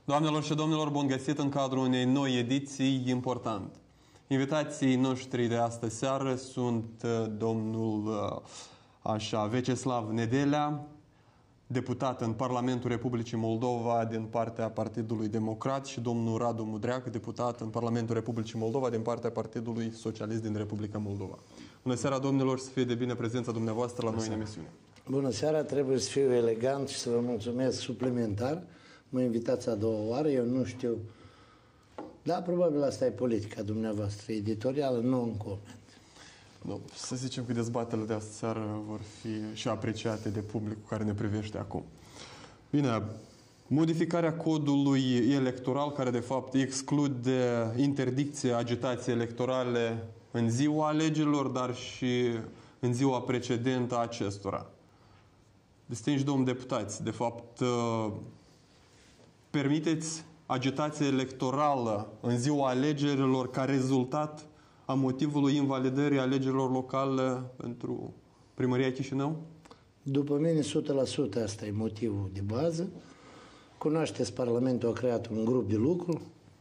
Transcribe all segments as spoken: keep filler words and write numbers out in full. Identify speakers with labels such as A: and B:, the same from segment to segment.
A: Doamnelor și domnilor, bun găsit în cadrul unei noi ediții important. Invitații noștri de astă seară sunt domnul așa, Veceslav Nedelea, deputat în Parlamentul Republicii Moldova din partea Partidului Democrat, și domnul Radu Mudreac, deputat în Parlamentul Republicii Moldova din partea Partidului Socialist din Republica Moldova. Bună seara, domnilor, să fie de bine prezența dumneavoastră la noi în emisiune.
B: Bună seara, trebuie să fiu elegant și să vă mulțumesc suplimentar. Mă invitați a doua oară, eu nu știu. Da, probabil asta e politica dumneavoastră editorială, nu un coment.
A: Nu, să zicem că dezbaterile de astă seară vor fi și apreciate de publicul care ne privește acum. Bine, modificarea codului electoral, care de fapt exclude interdicția agitației electorale în ziua alegerilor, dar și în ziua precedentă a acestora. Distinși domni deputați, de fapt, permiteți agitație electorală în ziua alegerilor ca rezultat a motivului invalidării alegerilor locale pentru Primăria Chișinău?
B: După mine, o sută la sută asta e motivul de bază. Cunoașteți, Parlamentul a creat un grup de lucru,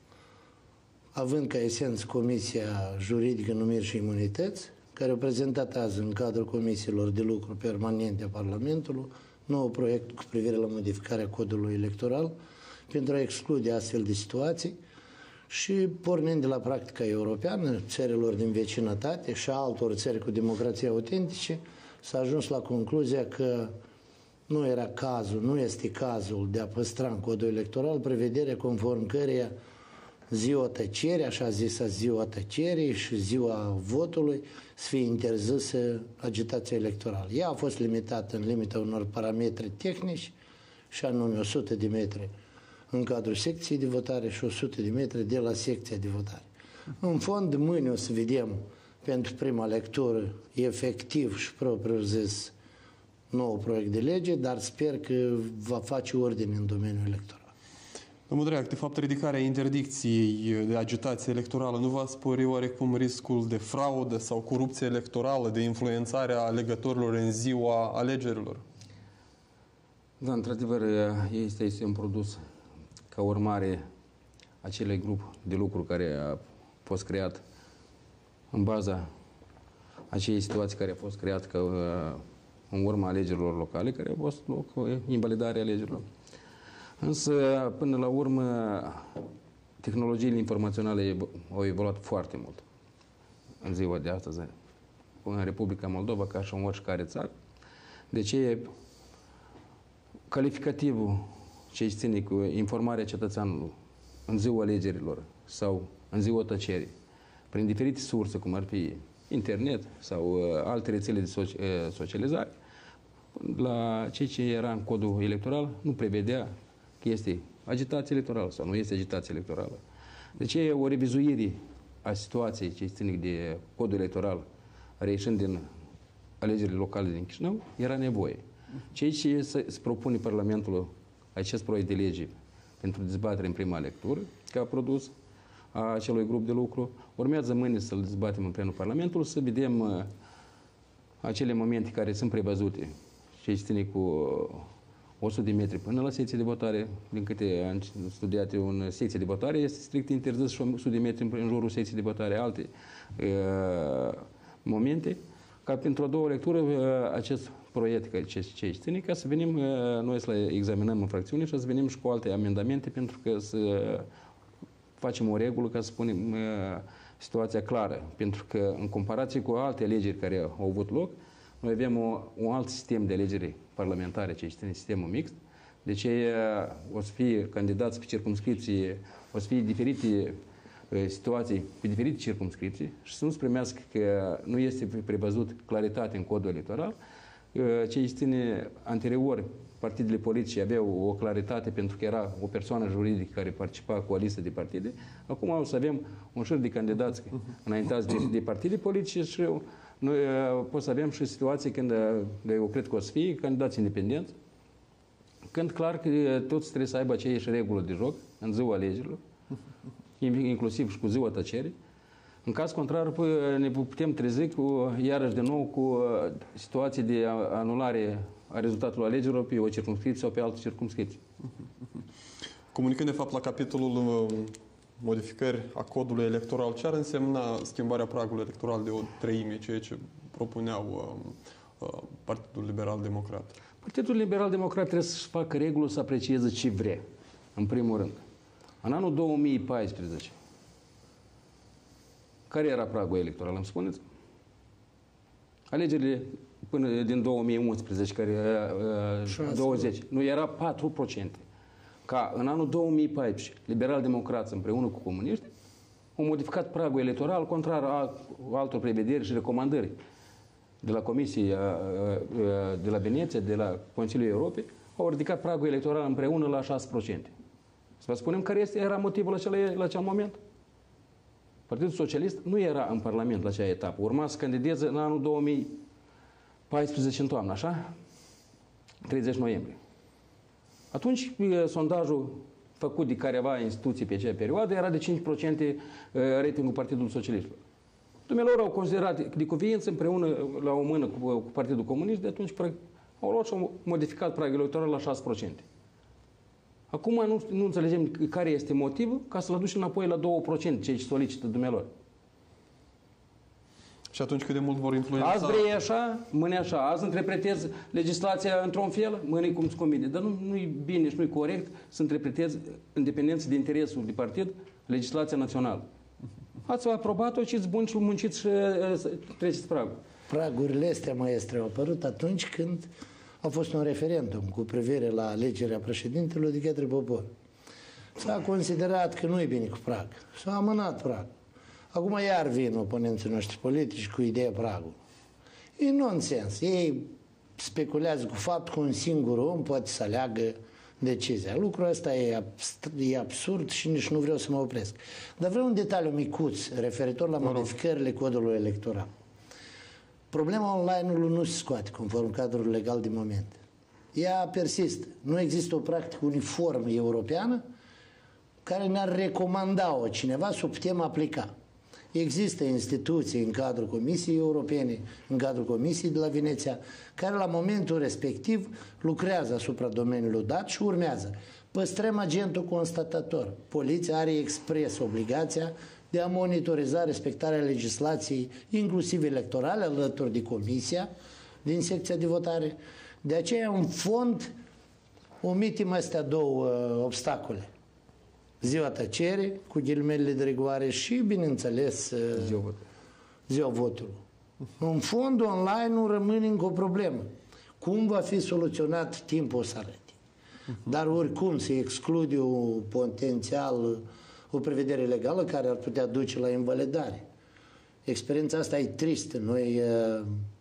B: având ca esență Comisia Juridică, Numiri și Imunități, care a prezentat azi în cadrul comisiilor de lucru permanente a Parlamentului nou proiect cu privire la modificarea codului electoral pentru a exclude astfel de situații și, pornind de la practica europeană, țărilor din vecinătate și a altor țări cu democrație autentice, s-a ajuns la concluzia că nu era cazul, nu este cazul de a păstra în codul electoral prevederea conform căreia ziua tăcerii, așa zisă ziua tăcerii și ziua votului, să fie interzisă agitația electorală. Ea a fost limitată în limita unor parametri tehnici, și anume o sută de metri în cadrul secției de votare și o sută de metri de la secția de votare. În fond, mâine o să vedem pentru prima lectură efectiv și propriu zis nou proiect de lege, dar sper că va face ordine în domeniul electoral.
A: Domnul Dreac, de fapt, ridicarea interdicției de agitație electorală nu va spori oarecum riscul de fraudă sau corupție electorală, de influențare a alegătorilor în ziua alegerilor?
C: Da, într-adevăr, este, este un produs ca urmare acelui grup de lucru care a fost creat în baza acelei situații care a fost creat ca, în urma alegerilor locale, care a fost loc invalidarea alegerilor. Însă, până la urmă, tehnologiile informaționale au evoluat foarte mult în ziua de astăzi în Republica Moldova, ca și în oricare țară. De ce calificativul ce ține cu informarea cetățeanului în ziua alegerilor sau în ziua tăcerii, prin diferite surse, cum ar fi internet sau uh, alte rețele de soci, uh, socializare, la ceea ce era în codul electoral, nu prevedea că este agitație electorală sau nu este agitație electorală. Deci o revizuire a situației ce ține de codul electoral reieșind din alegerile locale din Chișinău era nevoie. Ceea ce se, se propune Parlamentul acest proiect de lege pentru dezbatere în prima lectură, ca produs a acelui grup de lucru, urmează mâine să-l dezbatem în plenul Parlamentului, să vedem uh, acele momente care sunt prevăzute, ce ține cu o sută de metri până la secție de votare. Din câte am studiat eu, în secție de votare este strict interzis și o sută de metri în jurul secției de votare, alte uh, momente, ca pentru a doua lectură uh, acest proiect ce, ce ține, ca să venim uh, noi să le examinăm în fracțiune și să venim și cu alte amendamente pentru că să facem o regulă ca să spunem uh, situația clară. Pentru că în comparație cu alte alegeri care au avut loc, noi avem o, un alt sistem de alegeri parlamentare, ce este sistemul mixt. Deci o să fie candidați pe circumscripții, o să fie diferite situații pe diferite circumscripții și să nu se primească că nu este prevăzut claritate în codul electoral. Ce este anterior, partidele politice aveau o claritate pentru că era o persoană juridică care participa cu o listă de partide. Acum o să avem un șir de candidați înaintați de, de partide politice și noi pot să avem și situații când, eu cred că o să fie candidați independenți, când clar că toți trebuie să aibă aceeași regulă de joc în ziua alegerilor, inclusiv și cu ziua tăcerii. În caz contrar, ne putem trezi cu, iarăși de nou cu situații de anulare a rezultatului alegerilor pe o circumscripție sau pe altă circumscripție.
A: Comunicând, de fapt, la capitolul modificări a codului electoral, ce ar însemna schimbarea pragului electoral de o treime, ceea ce propuneau uh, uh, Partidul Liberal Democrat?
C: Partidul Liberal Democrat trebuie să-și facă regulă să aprecieze ce vrea, în primul rând. În anul două mii paisprezece, care era pragul electoral, îmi spuneți? Alegerile până din două mii unsprezece, care uh, douăzeci, nu era patru la sută. Ca în anul două mii paisprezece, liberal-democrați împreună cu comuniști au modificat pragul electoral contrar a altor prevederi și recomandări de la Comisie, de la Veneția, de la Consiliul Europei, au ridicat pragul electoral împreună la șase la sută. Să vă spunem care este, era motivul la acel, la acel moment? Partidul Socialist nu era în Parlament la acea etapă. Urma să candideze în anul două mii paisprezece în toamnă, așa? treizeci noiembrie. Atunci, sondajul făcut de careva instituții pe acea perioadă era de cinci la sută ratingul Partidului Socialist. Dumnealor au considerat de cuviință împreună la o mână cu, cu Partidul Comunist, de atunci au luat și au modificat pragul electoral la șase la sută. Acum nu, nu înțelegem care este motivul ca să-l aduci înapoi la doi la sută, ceea ce solicită dumnealor.
A: Și atunci cât de mult vor influența...
C: Azi vrei așa, mâine așa. Azi interpretezi legislația într-un fel, mâine cum îți convine. Dar nu, nu-i bine și nu-i corect să interpretezi, în dependență de interesul de partid, legislația națională. Ați aprobat-o și îți buni și munciți și treceți pragul.
B: Pragurile astea, maestre, au apărut atunci când a fost un referendum cu privire la alegerea președintelui de către popor. S-a considerat că nu e bine cu prag. S-a amânat prag. Acum iar vin oponenții noștri politici cu ideea pragului. E nonsens. Ei speculează cu faptul că un singur om poate să aleagă decizia. Lucrul ăsta e, e absurd și nici nu vreau să mă opresc. Dar vreau un detaliu micuț referitor la modificările codului electoral. Problema online-ului nu se scoate conform cadrului legal de moment. Ea persistă. Nu există o practică uniformă europeană care ne-ar recomanda-o cineva să o putem aplica. Există instituții în cadrul Comisiei Europene, în cadrul Comisiei de la Veneția, care la momentul respectiv lucrează asupra domeniului dat și urmează. Păstrăm agentul constatator. Poliția are expres obligația de a monitoriza respectarea legislației, inclusiv electorale, alături de Comisia, din secția de votare. De aceea, în fond, omitem astea două uh, obstacole. Ziua tăcerii, cu ghilimele de rigoare și, bineînțeles, ziua, vot. ziua votului. În fond, online-ul rămâne încă o problemă. Cum va fi soluționat, timpul o să arate. Dar oricum se exclude o potențial, o prevedere legală care ar putea duce la invalidare. Experiența asta e tristă. Noi uh,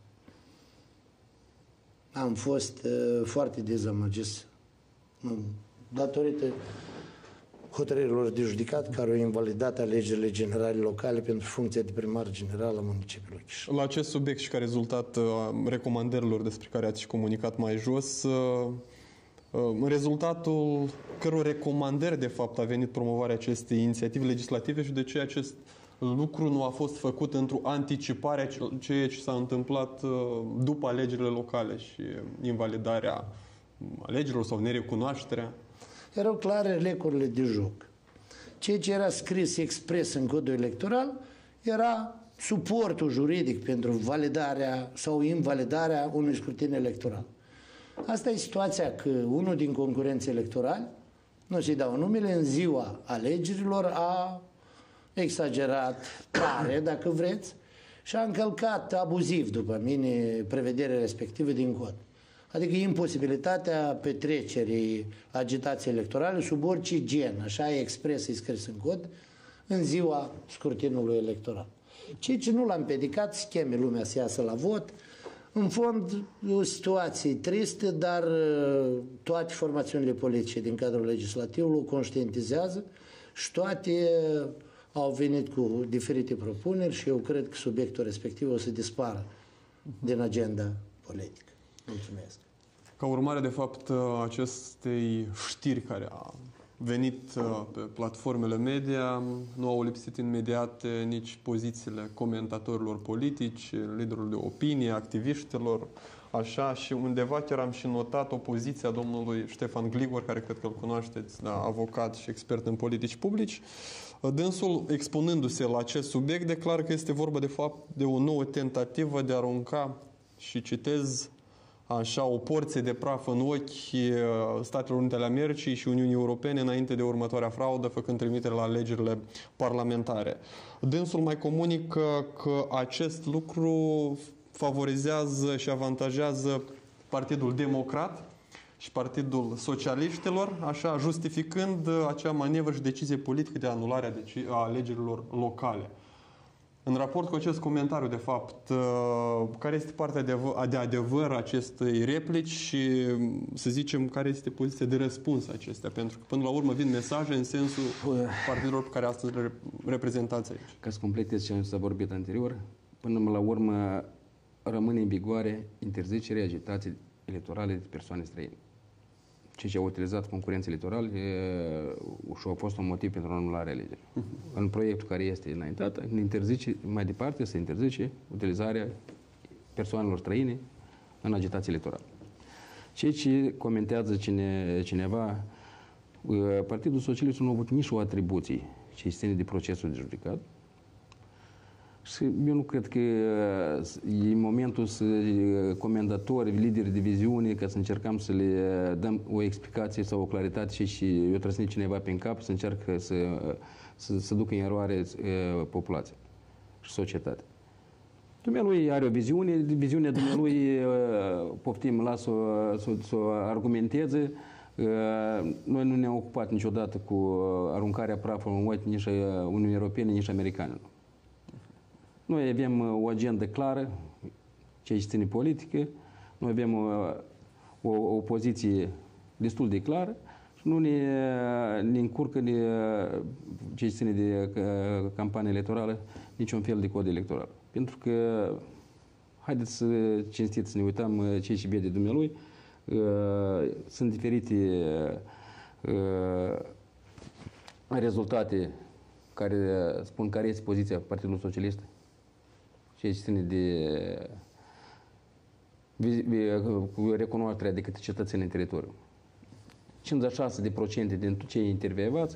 B: am fost uh, foarte dezamăgiți datorită hotărârilor de judicat care au invalidat alegerile generale locale pentru funcția de primar general a municipiului Chișinău.
A: La acest subiect și ca rezultat recomandărilor despre care ați comunicat mai jos, în rezultatul căror recomandări, de fapt, a venit promovarea acestei inițiative legislative și de ce acest lucru nu a fost făcut într-o anticipare a ceea ce s-a întâmplat după alegerile locale și invalidarea alegerilor sau nerecunoașterea?
B: Erau clare lecurile de joc. Ceea ce era scris expres în codul electoral era suportul juridic pentru validarea sau invalidarea unui scrutin electoral. Asta e situația că unul din concurenții electorali, nu să-i dau numele, în ziua alegerilor a exagerat tare, dacă vreți, și a încălcat abuziv, după mine, prevederea respectivă din cod. Adică imposibilitatea petrecerii agitației electorale sub orice gen, așa e expres, e scris în cod, în ziua scrutinului electoral. Ceea ce nu l-a împiedicat să cheme lumea să iasă la vot. În fond, o situație tristă, dar toate formațiunile politice din cadrul legislativ o conștientizează și toate au venit cu diferite propuneri și eu cred că subiectul respectiv o să dispară din agenda politică. Mulțumesc.
A: Ca urmare, de fapt, acestei știri care a venit pe platformele media, nu au lipsit imediat nici pozițiile comentatorilor politici, liderilor de opinie, activiștilor. Așa, și undeva chiar am și notat opoziția domnului Ștefan Gligor, care cred că îl cunoașteți, da, avocat și expert în politici publici. Dânsul, expunându-se la acest subiect, declară că este vorba de fapt de o nouă tentativă de a arunca, și citez așa, o porție de praf în ochi Statelor Unite ale Americii și Uniunii Europene înainte de următoarea fraudă, făcând trimitere la alegerile parlamentare. Dânsul mai comunică că acest lucru favorizează și avantajează Partidul Democrat și Partidul Socialiștilor, așa, justificând acea manevră și decizie politică de anulare a alegerilor locale. În raport cu acest comentariu, de fapt, care este partea de adevăr a acestei replici și, să zicem, care este poziția de răspuns acestea? Pentru că, până la urmă, vin mesaje în sensul partidelor pe care astăzi le reprezentați aici. Ca
C: să completez ce s-a vorbit anterior, până la urmă rămâne în vigoare interzicerea agitației electorale de persoane străine. Ceea ce au utilizat concurenții electorali și au fost un motiv pentru anularea alegerii. Uh-huh. În proiectul care este înaintat, interzice, mai departe se interzice utilizarea persoanelor străine în agitație electorală. Ceea ce comentează cine, cineva, Partidul Socialist nu a avut nici o atribuție ce ține de procesul de judicat. Și eu nu cred că e momentul să comendatori, lideri de viziune, ca să încercăm să le dăm o explicație sau o claritate și, și eu trăsnit cineva pe cap să încercă să, să, să ducă în eroare populația și societatea. Dumnealui are o viziune, viziunea dumnealui, poftim, las-o să, să o argumenteze. Noi nu ne-am ocupat niciodată cu aruncarea prafului în ochi nici Uniunii Europene, nici americane. Noi avem o agendă clară, ce se ține politică, noi avem o, o, o poziție destul de clară și nu ne, ne încurcă de ce se ține de campanie electorală niciun fel de cod electoral. Pentru că, haideți să cinstit să ne uităm ce și vede dumnealui, sunt diferite rezultate care spun care este poziția Partidului Socialist, ceea ce ține de recunoașterea de către cetățenii în teritoriu. cincizeci și șase la sută din cei intervievați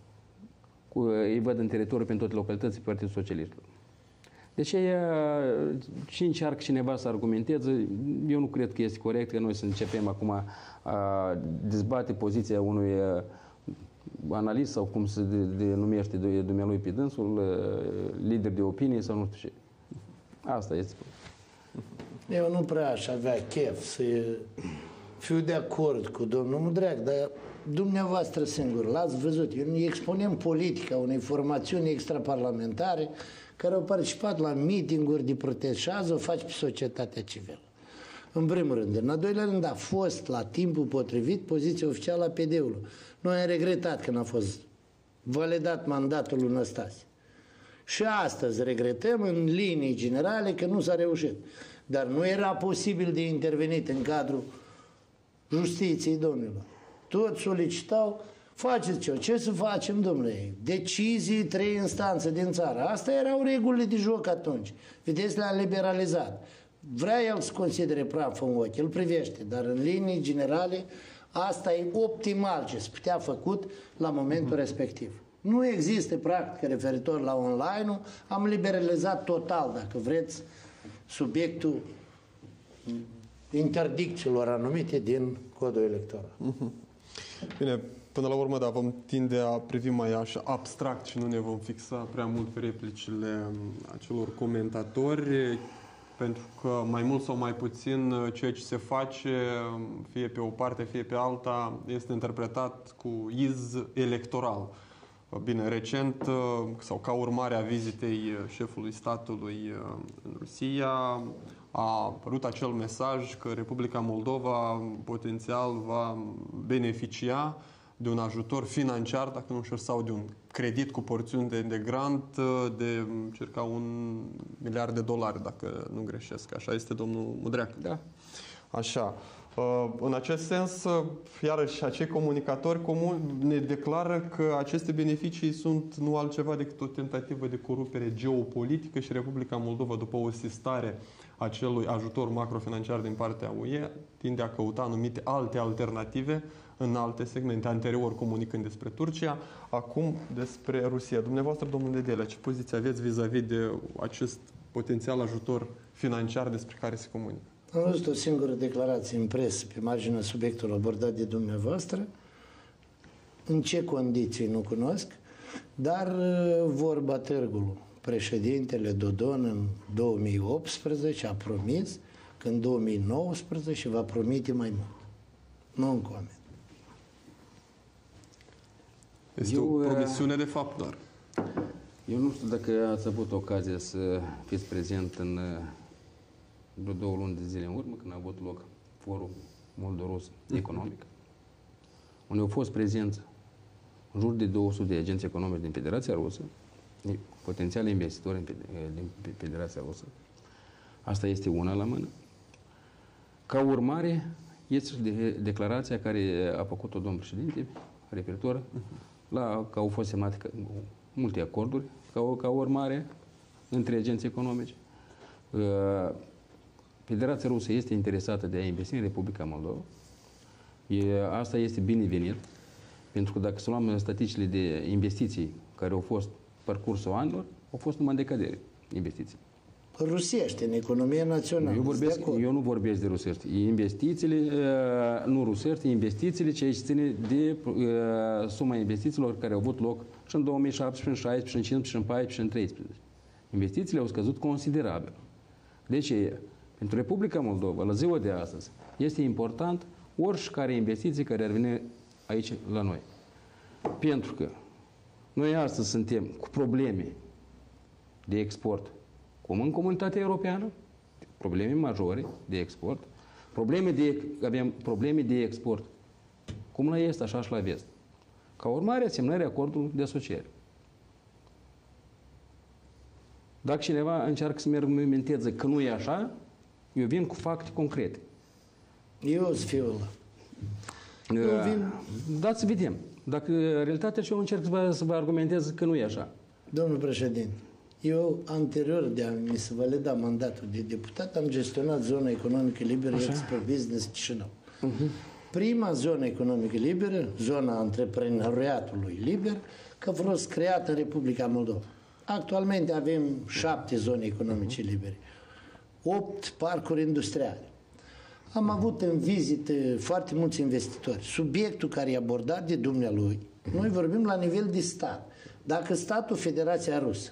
C: îi văd în teritoriu prin toate localitățile Partidul Socialist. Deci ce încearcă cineva să argumenteze, eu nu cred că este corect că noi să începem acum a dezbate poziția unui analist sau cum se denumește dumnealui pe dânsul, lider de opinie sau nu știu ce. Asta este.
B: Eu nu prea aș avea chef să fiu de acord cu domnul Mudreac, dar dumneavoastră singur l-ați văzut. Eu expunem politica unei formațiuni extraparlamentare care au participat la meeting-uri de protest și azi o faci pe societatea civilă. În primul rând. În al doilea rând a fost la timpul potrivit poziția oficială a P D-ului. Noi am regretat că n-a fost validat mandatul lui Năstase. Și astăzi regretăm în linii generale că nu s-a reușit. Dar nu era posibil de intervenit în cadrul justiției, domnilor. Toți solicitau, faceți ce? Ce să facem, domnule? Decizii, trei instanțe din țară. Asta erau regulile de joc atunci. Vedeți, le-a liberalizat. Vrea el să considere praf în ochi, îl privește, dar în linii generale asta e optimal ce se putea făcut la momentul respectiv. Nu există practică referitor la online-ul, am liberalizat total, dacă vreți, subiectul interdicțiilor anumite din codul electoral.
A: Bine, până la urmă, da, vom tinde a privi mai așa abstract și nu ne vom fixa prea mult pe replicile acelor comentatori, pentru că mai mult sau mai puțin ceea ce se face, fie pe o parte, fie pe alta, este interpretat cu iz electoral. Bine, recent, sau ca urmare a vizitei șefului statului în Rusia, a apărut acel mesaj că Republica Moldova potențial va beneficia de un ajutor financiar, dacă nu știu, sau de un credit cu porțiuni de, de grant de circa un miliard de dolari, dacă nu greșesc. Așa este, domnul Mudreac?
C: Da.
A: Așa. În acest sens, iarăși, acei comunicatori comuni ne declară că aceste beneficii sunt nu altceva decât o tentativă de corupere geopolitică și Republica Moldova, după o sistare acelui ajutor macrofinanciar din partea U E, tinde a căuta anumite alte alternative în alte segmente, anterior comunicând despre Turcia, acum despre Rusia. Dumneavoastră, domnule Nedelea, ce poziție aveți vis-a-vis de acest potențial ajutor financiar despre care se comunică?
B: Am văzut o singură declarație în presă pe marginea subiectului abordat de dumneavoastră. În ce condiții nu cunosc, dar vorba târgului. Președintele Dodon în două mii optsprezece a promis că în două mii nouăsprezece va promite mai mult. Nu în coment.
A: Este eu, o promisiune de fapt doar.
C: Eu nu știu dacă ați avut ocazia să fiți prezent în vreo două luni de zile în urmă, când a avut loc Forum Moldo-Rus Economic, unde au fost prezenți în jur de două sute de agenți economici din Federația Rusă, potențiali investitori din Federația Rusă. Asta este una la mână. Ca urmare, este de declarația care a făcut-o domnul președinte, referitor la că au fost semnate multe acorduri, ca, ca urmare, între agenți economici. Federația Rusă este interesată de a investi în Republica Moldova. E, asta este binevenit, pentru că dacă să luăm statisticile de investiții care au fost parcursul anilor, au fost numai în decadere investiții.
B: Rusește, în economia națională.
C: Eu, vorbesc, eu nu vorbesc de rusești. Investițiile, nu rusești, investițiile ce ține de uh, suma investițiilor care au avut loc și în două mii șaptesprezece, în șaisprezece, în cincisprezece, în paisprezece, în treisprezece. Investițiile au scăzut considerabil. De ce? Pentru Republica Moldova, la ziua de astăzi, este important oricare investiții care ar veni aici la noi. Pentru că noi astăzi suntem cu probleme de export, cum în comunitatea europeană, probleme majore de export, probleme de, avem probleme de export, cum la est, așa și la vest. Ca urmare a semnării acordului de asociere. Dacă cineva încearcă să-mi argumenteze că nu e așa, eu vin cu fapte concrete.
B: Eu să fiu ăla.
C: Eu vin... Dați să vedem. Dacă realitatea și eu încerc să vă, să vă argumentez că nu e așa.
B: Domnul președinte, eu, anterior de a mi se valida mandatul de deputat, am gestionat zona economică liberă Expo Business Chișinău. Uh-huh. Prima zonă economică liberă, zona antreprenoriatului liber, că a fost creată în Republica Moldova. Actualmente avem șapte zone economice libere, opt parcuri industriale. Am avut în vizită foarte mulți investitori. Subiectul care e abordat de dumnealui, noi vorbim la nivel de stat. Dacă statul Federația Rusă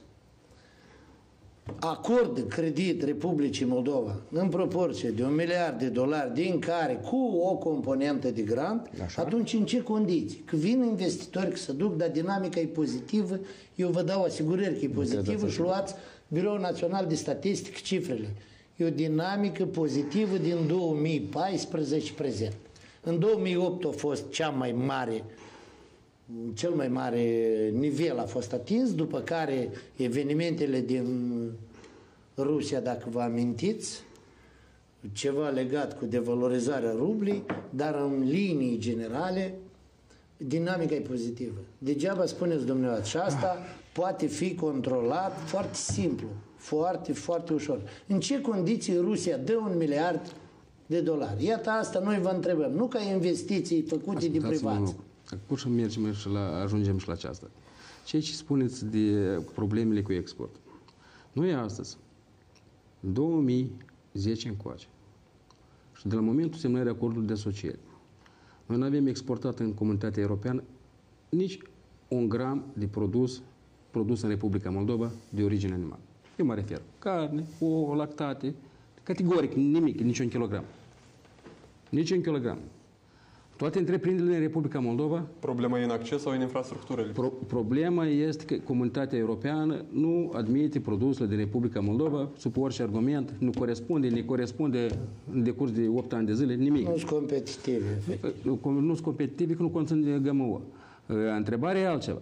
B: acordă credit Republicii Moldova în proporție de un miliard de dolari, din care cu o componentă de grant, așa? Atunci în ce condiții? Că vin investitori, că se duc, dar dinamica e pozitivă, eu vă dau asigurări că e pozitivă și luați Biroul Național de Statistică cifrele. E o dinamică pozitivă din două mii paisprezece prezent. În două mii opt a fost cea mai mare, cel mai mare nivel a fost atins, după care evenimentele din Rusia, dacă vă amintiți, ceva legat cu devalorizarea rublii, dar în linii generale dinamica e pozitivă. Degeaba spuneți dumneavoastră și asta poate fi controlat foarte simplu, foarte, foarte ușor. În ce condiții Rusia dă un miliard de dolari? Iată asta noi vă întrebăm, nu ca investiții făcute de privați.
C: Cum să mergem și la, ajungem și la aceasta? Ceea ce spuneți de problemele cu export. Noi astăzi, în două mii zece încoace, și de la momentul semnării acordului de asociere, noi nu avem exportat în comunitatea europeană nici un gram de produs produs în Republica Moldova de origine animală. Eu mă refer. Carne, ouă, lactate, categoric, nimic, nici un kilogram. Nici un kilogram. Toate întreprinderile în Republica Moldova...
A: Problema e în acces sau în infrastructură?
C: Pro problema este că comunitatea europeană nu admite produsele din Republica Moldova sub orice argument, nu corespunde, ne corespunde în decurs de opt ani de zile, nimic.
B: Nu sunt competitive.
C: Nu sunt competitive, că nu conțin de G M O. Întrebarea e altceva.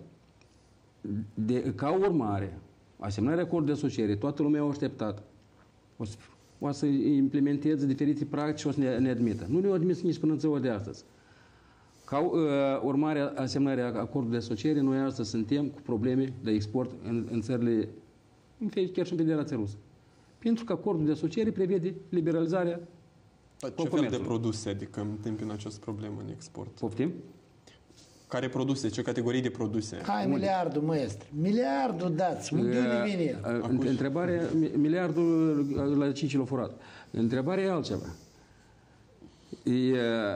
C: De, ca urmare, asemnarea acord de asociere, toată lumea a așteptat. o să implementeze diferite practici și o să ne, ne admită. Nu ne-au admis nici până în ziua de astăzi. Ca uh, urmare a semnării acordului de asociere, noi astăzi suntem cu probleme de export în, în țările, în fel, chiar și în Federația Rusă. Pentru că acordul de asociere prevede liberalizarea
A: Ce fel de produse, adică întâmpină această problemă în export?
C: Poftim?
A: Care produse? Ce categorii de produse?
B: Hai, miliardul, maestre. Miliardul dați. Unde vine el?
C: Întrebarea, miliardul la cinci l-a furat. Întrebarea e altceva. E,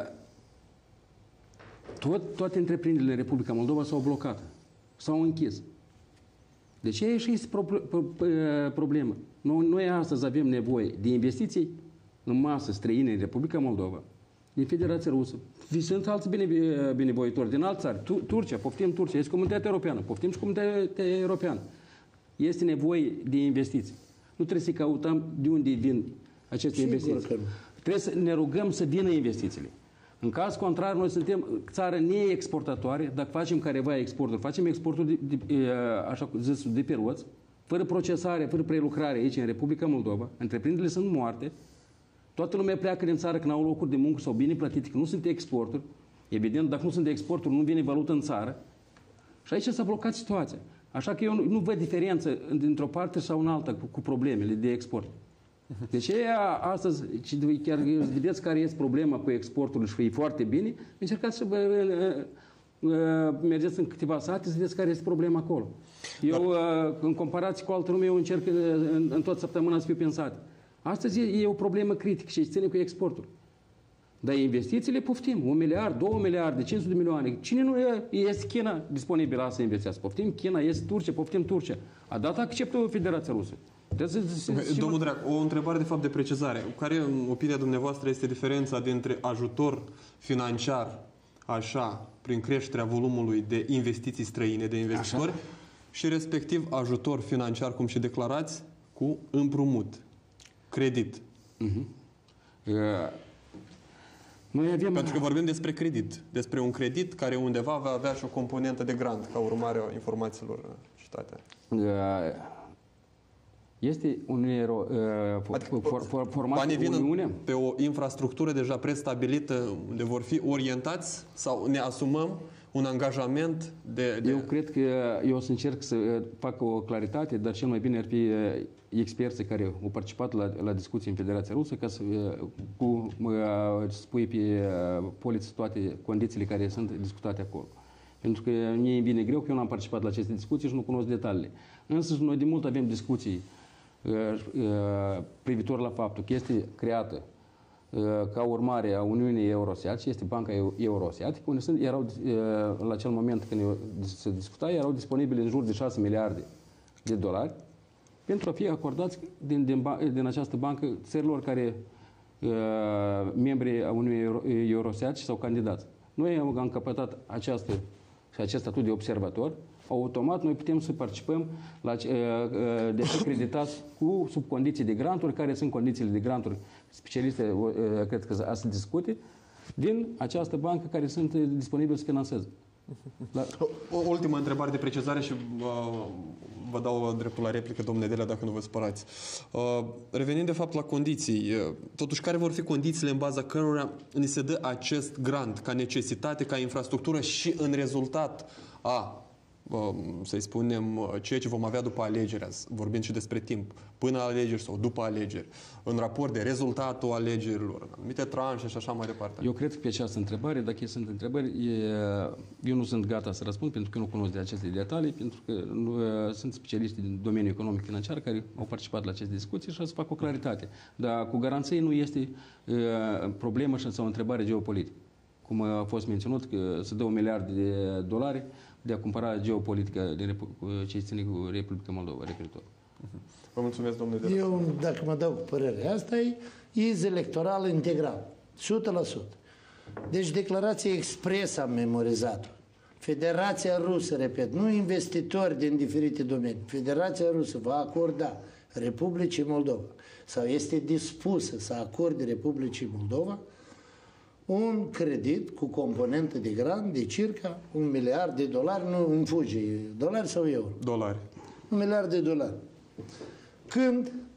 C: tot, toate întreprinderile în Republica Moldova s-au blocat. S-au închis. De ce e și este problemă? Noi, noi astăzi avem nevoie de investiții în masă străine în Republica Moldova, din Federația Rusă. Sunt alți bine, binevoitori din alți țări. Turcia, poftim Turcia, este Comunitatea Europeană, poftim și Comunitatea Europeană. Este nevoie de investiții. Nu trebuie să căutăm de unde vin aceste
B: Sigur
C: investiții.
B: Că...
C: Trebuie să ne rugăm să vină investițiile. În caz contrar, noi suntem țară neexportatoare, dacă facem careva exporturi, facem exporturi de, de, așa zis, de pe roți, fără procesare, fără prelucrare aici în Republica Moldova, întreprinderile sunt moarte, toată lumea pleacă din țară când au locuri de muncă sau bine plătite, că nu sunt exporturi. Evident, dacă nu sunt exporturi, nu vine valută în țară. Și aici s-a blocat situația. Așa că eu nu, nu văd diferență dintr-o parte sau în alta cu, cu problemele de export. Deci astăzi, chiar vedeți care este problema cu exportul și e foarte bine, încercați să mergeți în câteva sate să vedeți care este problema acolo. Eu, Dar... în comparație cu altă lume, eu încerc în, în toată săptămâna să fiu pensat. Astăzi e, e o problemă critică și se ține cu exportul. Dar investițiile poftim, un miliard, două miliarde, cinci sute de milioane. Cine nu e, este China disponibilă să investească? Poftim China, este Turcia, poftim Turcia. A dat acceptul Federația Rusă.
A: Domnul Drac, o întrebare de fapt de precizare. Care, în opinia dumneavoastră, este diferența dintre ajutor financiar, așa, prin creșterea volumului de investiții străine, de investitori, așa, și respectiv ajutor financiar, cum și declarați, cu împrumut, credit? Uh-huh. uh, noi avem... Pentru că vorbim despre credit, despre un credit care undeva va avea și o componentă de grant, ca urmare a informațiilor citate. Uh,
C: Este un euro, uh, adică, for, for, format
A: banii vin pe o infrastructură deja prestabilită unde vor fi orientați sau ne asumăm un angajament de, de...
C: Eu cred că eu o să încerc să fac o claritate, dar cel mai bine ar fi experții care au participat la, la discuții în Federația Rusă ca să cu, spui pe poliță toate condițiile care sunt discutate acolo. Pentru că mie vine greu că eu n-am participat la aceste discuții și nu cunosc detaliile. Însă noi de mult avem discuții privitor la faptul că este creată ca urmare a Uniunii Eurasiatice, este Banca Eurasiatică, unde sunt, erau, la acel moment când se discuta, erau disponibile în jur de șase miliarde de dolari pentru a fi acordați din, din, din această bancă țărilor care membri a Uniunii Eurasiatice sau candidați. Noi am încăpătat această și acest statut de observator, automat noi putem să participăm la, de acreditați cu sub condiții de granturi, care sunt condițiile de granturi specialiste, cred că să se discute, din această bancă care sunt disponibile să finanțeze.
A: La... O ultimă întrebare de precizare și uh, vă dau dreptul la replică, domnule Delea, dacă nu vă spărați. Uh, revenind de fapt la condiții, uh, totuși care vor fi condițiile în baza cărora ni se dă acest grant ca necesitate, ca infrastructură și în rezultat a să-i spunem, ceea ce vom avea după alegeri, vorbind și despre timp, până la alegeri sau după alegeri, în raport de rezultatul alegerilor, anumite tranșe și așa mai departe.
C: Eu cred că pe această întrebare, dacă sunt întrebări, eu nu sunt gata să răspund, pentru că nu cunosc de aceste detalii, pentru că nu, sunt specialiști din domeniul economic financiar care au participat la aceste discuții și să fac o claritate. Dar cu garanție nu este uh, problemă sau o întrebare geopolitică. Cum a fost menționat, că se dă un miliard de dolari de a cumpăra geopolitică de ce ține cu Republica Moldova, referitor.
A: Vă mulțumesc, domnule Delea.
B: Eu, dacă mă dau cu părerea asta, e iz electoral integral, o sută la sută. Deci declarația expres am memorizat-o. Federația Rusă, repet, nu investitori din diferite domenii. Federația Rusă va acorda Republicii Moldova sau este dispusă să acorde Republicii Moldova un credit cu componentă de grant de circa un miliard de dolari, nu îmi fuge, dolari sau euro?
A: Dolari.
B: Un miliard de dolari. Când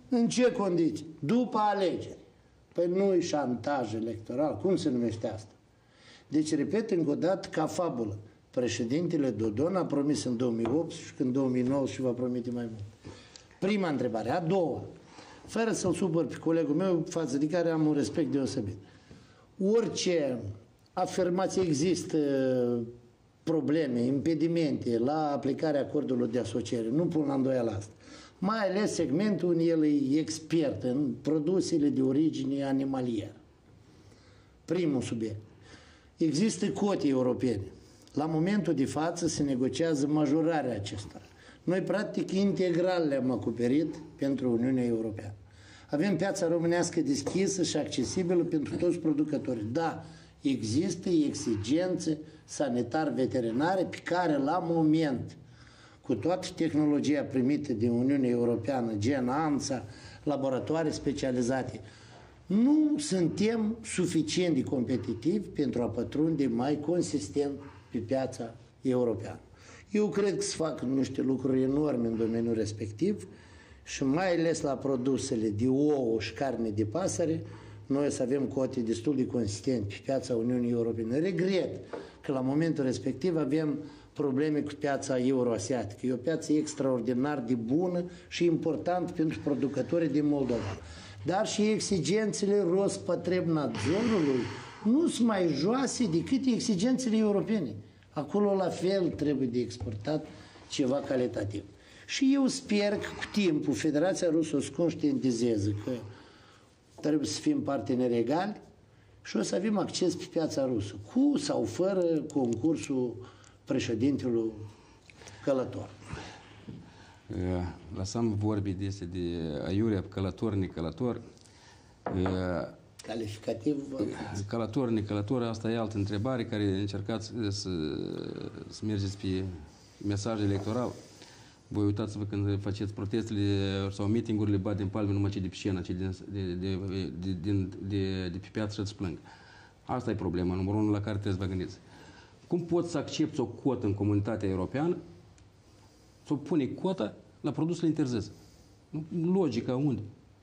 B: În ce condiții? După alegeri. Păi nu-i șantaj electoral. Cum se numește asta? Deci, repet încă o dată, ca fabulă. Președintele Dodon a promis în două mii optsprezece și în două mii nouăsprezece va promite mai mult. Prima întrebare. A doua. Fără să-l supăr pe colegul meu, față de care am un respect deosebit. Orice afirmație există probleme, impedimente la aplicarea acordurilor de asociere, nu pun la îndoială asta. Mai ales segmentul unde el e expert în produsele de origine animalieră. Primul subiect. Există cote europene. La momentul de față se negociază majorarea acestora. Noi, practic, integral le-am acoperit pentru Uniunea Europeană. Avem piața românească deschisă și accesibilă pentru toți producătorii. Da, există exigențe sanitar-veterinare pe care, la moment, cu toată tehnologia primită din Uniunea Europeană, gen ANSA, laboratoare specializate, nu suntem suficient de competitivi pentru a pătrunde mai consistent pe piața europeană. Eu cred că se fac niște lucruri enorme în domeniul respectiv și mai ales la produsele de ouă și carne de pasăre, noi o să avem cote destul de consistente pe piața Uniunii Europene. Regret că la momentul respectiv avem probleme cu piața euroasiatică. E o piață extraordinar de bună și importantă pentru producătorii din Moldova. Dar și exigențele Rospătrебnadzorului nu sunt mai joase decât exigențele europene. Acolo la fel trebuie de exportat ceva calitativ. Și eu sper că cu timpul Federația Rusă o să conștientizeze că trebuie să fim parteneri egali și o să avem acces pe piața rusă, cu sau fără concursul președintelui Călător.
C: Lăsăm vorbi de este de aiurea călător, necălător.
B: Calificativ.
C: Călător, necălător, asta e altă întrebare care încercați să, să mergeți pe mesaj electoral. Voi uitați-vă când faceți protestele sau meeting-urile, bat din palme numai cei de pe scenă, cei de, de, de, de, de, de, de pe piață să-ți plâng. Asta e problema, numărul unu la care trebuie să vă gândiți. Cum poți să accepti o cotă în comunitatea europeană, să o pune cota la produsele interzise? Logica unde?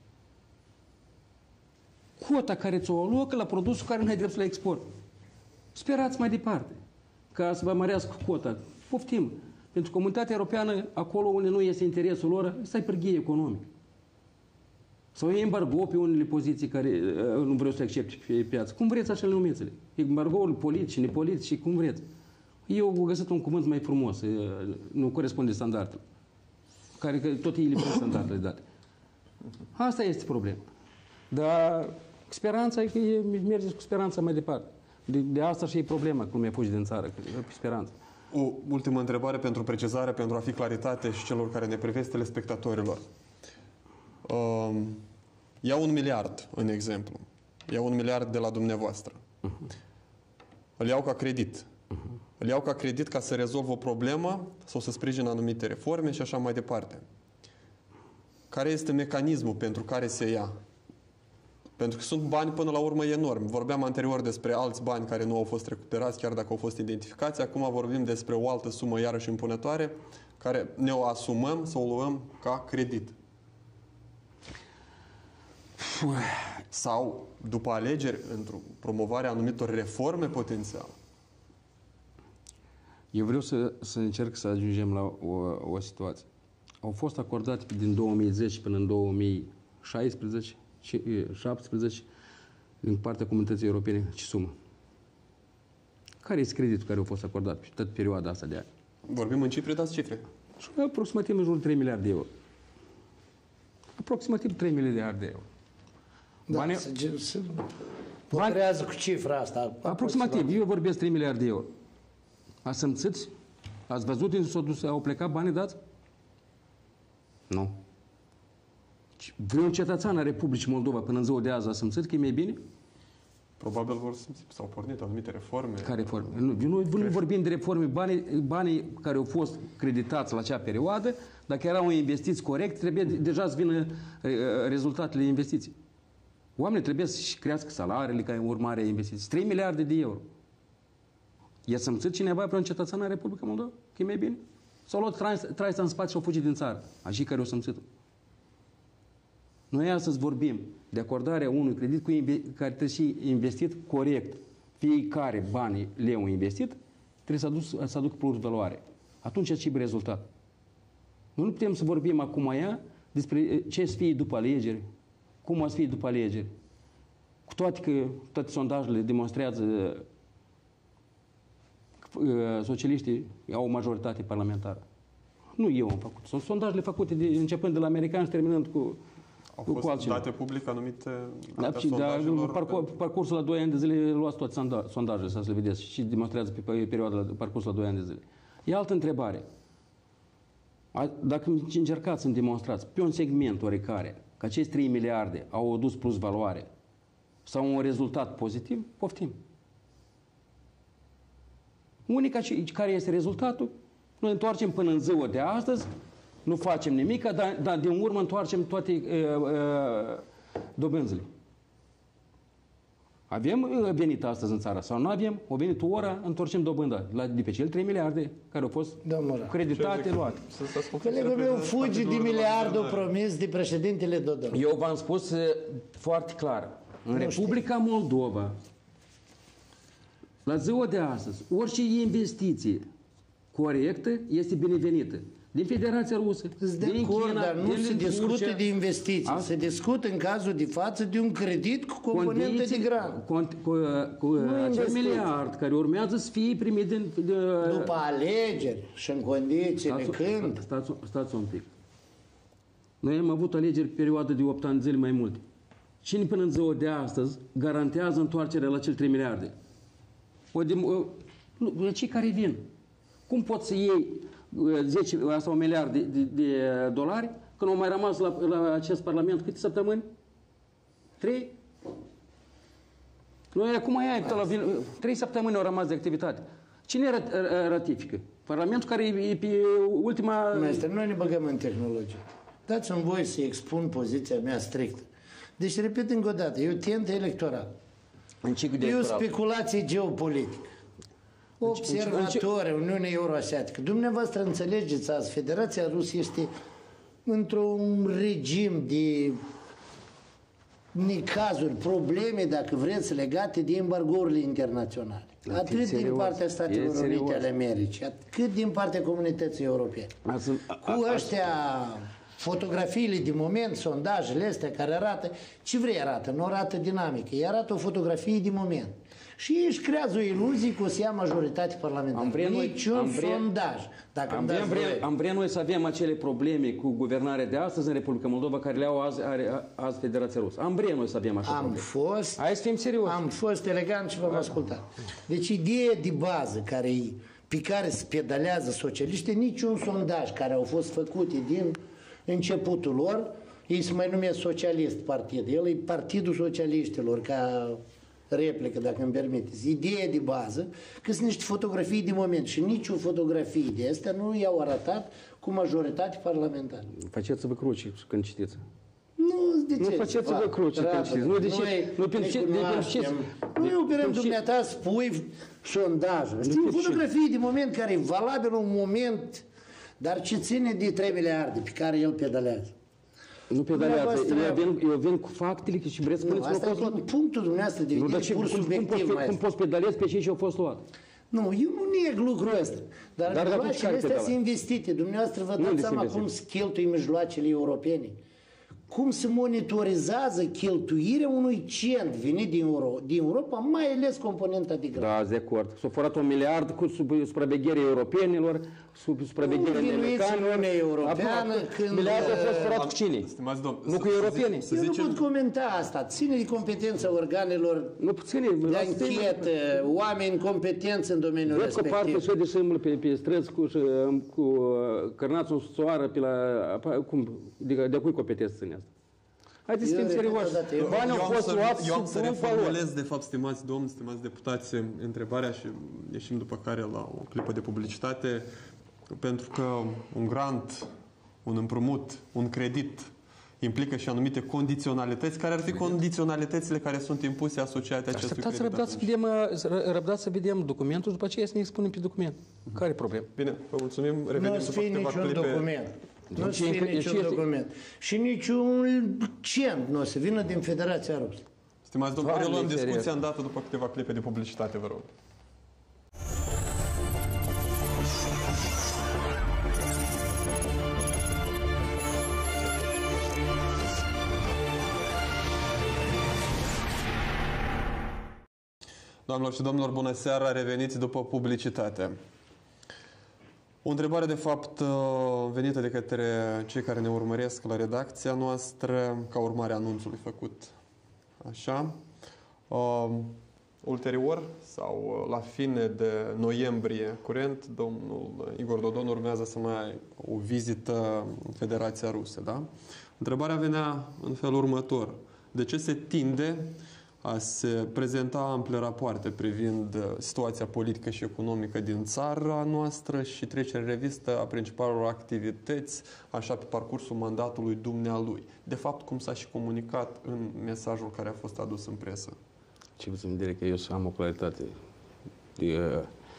C: Cota care ți-o alocă la produsul care nu ai drept să le export. Sperați mai departe ca să vă mărească cota. Poftim. Pentru comunitatea europeană, acolo unde nu este interesul lor, ăsta e pârghie economic. Sau e embargo pe unele poziții care uh, nu vreau să le accepte pe piață. Cum vreți așa le numiți-le? Embargoul politic, nepolitic, cum vreți. Eu am găsit un cuvânt mai frumos, uh, nu corespunde standardele. Care că tot ei le pun standardele date. Asta este problema. Dar speranța e că e, mergeți cu speranța mai departe. De, de asta și e problema, cum mi-a fugi din țară, pe speranță.
A: O ultimă întrebare pentru precizare, pentru a fi claritate și celor care ne privesc, telespectatorilor. Uh, iau un miliard, în exemplu. Iau un miliard de la dumneavoastră. Uh-huh. Îl iau ca credit. Uh-huh. Îl iau ca credit ca să rezolv o problemă sau să sprijin anumite reforme și așa mai departe. Care este mecanismul pentru care se ia? Pentru că sunt bani până la urmă enormi. Vorbeam anterior despre alți bani care nu au fost recuperați, chiar dacă au fost identificați. Acum vorbim despre o altă sumă iarăși impunătoare, care ne o asumăm să o luăm ca credit. Sau, după alegeri, într-o promovare a anumitor reforme potențial.
C: Eu vreau să, să încerc să ajungem la o, o situație. Au fost acordate din două mii zece până în două mii șaisprezece șaptesprezece din partea Comunității Europene, ce sumă? Care este creditul care a fost acordat pe toată perioada asta de ani?
A: Vorbim în cifre, dați cifre.
C: Și aproximativ în jur de trei miliarde de euro. Aproximativ trei miliarde de euro.
B: Da, banii, se, se pătrează cu cifra asta.
C: Aproximativ. aproximativ. Eu vorbesc trei miliarde de euro. Ați simțiți? Ați văzut unde s-au dus, au plecat banii dați? Nu. Vreun cetățean a Republicii Moldova până în ziua de azi a simțit că e mai bine?
A: Probabil vor simți, s-au pornit anumite reforme.
C: Care reforme? Nu, nu, nu vorbim de reforme. Banii, banii care au fost creditați la acea perioadă, dacă erau investiți corect, trebuie deja să vină rezultatele investiției. Oamenii trebuie să-și crească salariile ca urmare a investiției. trei miliarde de euro. I-a simțit cineva pe un cetățean a Republica Moldova că e mai bine? S-au luat traista în spate și au fugit din țară. Așa care au simțit. Noi astăzi vorbim de acordarea unui credit cu care trebuie și investit corect. Fiecare bani leu investit trebuie să, aduc, să aducă plus valoare. Atunci ce e rezultat? Noi nu putem să vorbim acum aia despre ce să fie după alegeri, cum o să fie după alegeri. Cu toate că toate sondajele demonstrează că socialiștii au o majoritate parlamentară. Nu eu am făcut. Sunt sondajele făcute de, începând de la americani și terminând cu
A: Au fost
C: altceva.
A: date public anumite
C: Da, da, parcurs, parcursul la doi ani de zile luați toate sondajele, să le vedeți și demonstrează pe perioada, parcursul la doi ani de zile. E altă întrebare. Dacă încercați să-mi demonstrați pe un segment oricare că acești trei miliarde au adus plus valoare sau un rezultat pozitiv, poftim. Unica care este rezultatul, noi întoarcem până în ziua de astăzi, nu facem nimic, dar, dar din urmă întoarcem toate uh, uh, dobânzile. Avem venit astăzi în țară sau nu avem, o venit o ora, întorcem dobânda la, de pe cele trei miliarde care au fost
B: Domnule,
C: creditate, luate.
B: colegul meu fuge de miliardul promis de președintele Dodon.
C: Eu v-am spus uh, foarte clar. În
B: Nu
C: Republica știu. Moldova, la ziua de astăzi, orice investiție corectă este binevenită. Din Federația Rusă,
B: de
C: din
B: acord,
C: China,
B: dar nu
C: din
B: se discută
C: Turcia.
B: de investiții.
C: A?
B: Se discută în cazul de față de un credit cu componentă de gram.
C: Cu, cu, cu acel miliard care urmează să fie primit din... De,
B: După alegeri și în condițiile
C: stați,
B: când...
C: Stați, stați un pic. Noi am avut alegeri pe perioadă de opt ani de zile mai multe. Cine până în ziua de astăzi garantează întoarcerea la cele trei miliarde? O de, o, nu, cei care vin. Cum poți să iei zece sau un miliard de, de, de dolari când au mai rămas la, la acest parlament câte săptămâni? Trei? Noi acum aia, la vin, trei săptămâni au rămas de activitate. Cine ratifică? Parlamentul care e pe ultima...
B: Maestre, noi ne băgăm în tehnologie. Dați-mi voi să expun poziția mea strictă. Deci, repet încă o dată, e o tentă electorală. E o speculație geopolitică. Observatori Uniunea Euroasiatică. Dumneavoastră înțelegeți azi, Federația Rusă este într-un regim de necazuri, probleme, dacă vreți, legate de embargourile internaționale. Atât din partea Statelor Unite ale Americii, cât din partea comunității europene. Cu ăștia fotografiile de moment, sondajele astea care arată, ce vrei arată? Nu arată dinamică, ei arată o fotografie de moment. Și ei își creează o iluzie că o să ia majoritate parlamentară. Niciun sondaj. Dacă
C: am, vrea, vrea, am vrea noi să avem acele probleme cu guvernarea de astăzi în Republica Moldova care le au azi, are, azi Federația Rusă. Am vrea noi să avem așa
B: am
C: probleme.
B: Fost,
C: Hai să fim serioși.
B: Am fost elegant și v-am ascultat. Deci ideea de bază care, pe care se pedalează socialiștii, niciun sondaj care au fost făcute din începutul lor, ei se mai numesc socialist partid. El e Partidul Socialiștilor, ca replică, dacă îmi permiteți. Ideea de bază, că sunt niște fotografii de moment și nicio fotografie de astea nu i-au arătat cu majoritate parlamentară.
C: Faceți-vă cruci când citiți.
B: Nu, de ce?
C: Nu faceți-vă cruci când citiți. Nu, de ce?
B: Noi
C: nu, pentru ce?
B: Noi operăm dumneata, spui sondajul. Știi, fotografii de moment care e valabil un moment, dar ce ține de trei miliarde pe care el pedalează.
C: Nu pedalează, eu vin, eu vin cu faptele și vreți să spuneți că nu
B: fost luat. Punctul dumneavoastră de vedere pur subiectiv.
C: Cum, cum poți pedalezi pe cei ce au fost luat?
B: Nu, eu nu neg lucrul ăsta. Dar, dar mijloacele astea sunt investite. Dumneavoastră vă dați seama cum se cheltuie mijloacele europene. Cum se monitorizează cheltuirea unui cent venit din, Euro, din Europa, mai ales componenta de grad.
C: Da, de acord. S-a furat un miliard cu sub supravegherea europenilor, sub supravegherea americanilor.
B: Uniunea Europeană când...
C: Miliardul a fost furat cu cine? Nu cu europenii.
B: Eu nu pot comenta asta. Ține de competența organelor
C: nu ține,
B: de anchetă, oameni competenți în domeniul
C: respectiv. Văd că parte și de sâmbăl pe, pe străzi cu, cu cărnați în soară pe la... Cum, de, de cui competență ține asta? Haideți să fim serioși. Banii au fost luați
A: Eu am să reformulez, de fapt, stimați domni, stimați deputați, întrebarea și ieșim după care la o clipă de publicitate, pentru că un grant, un împrumut, un credit implică și anumite condiționalități. Care ar fi condiționalitățile care sunt impuse asociate acestui credit?
C: Răbdați să vedem, răbdați să vedem documentul, după aceea să ne expunem pe document. Care e problema?
A: Bine, vă mulțumim. Revenim după câteva clipe.
B: Document. Nu o să fie niciun document. Și niciun cent nu o să vină din Federația Rusă.
A: Stimați domnule, reluăm discuția îndată după câteva clipe de publicitate, vă rog. Doamnelor și domnilor, bună seara, reveniți după publicitate. O întrebare, de fapt, venită de către cei care ne urmăresc la redacția noastră, ca urmare a anunțului făcut. Așa. Uh, ulterior, sau la fine de noiembrie curent, domnul Igor Dodon urmează să mai ai o vizită în Federația Rusă, da? Întrebarea venea în felul următor. De ce se tinde a se prezenta ample rapoarte privind situația politică și economică din țara noastră și trecere revistă a principalelor activități, așa pe parcursul mandatului dumnealui. De fapt, cum s-a și comunicat în mesajul care a fost adus în presă.
C: Ce vă să-mi dire că eu să am o claritate. De,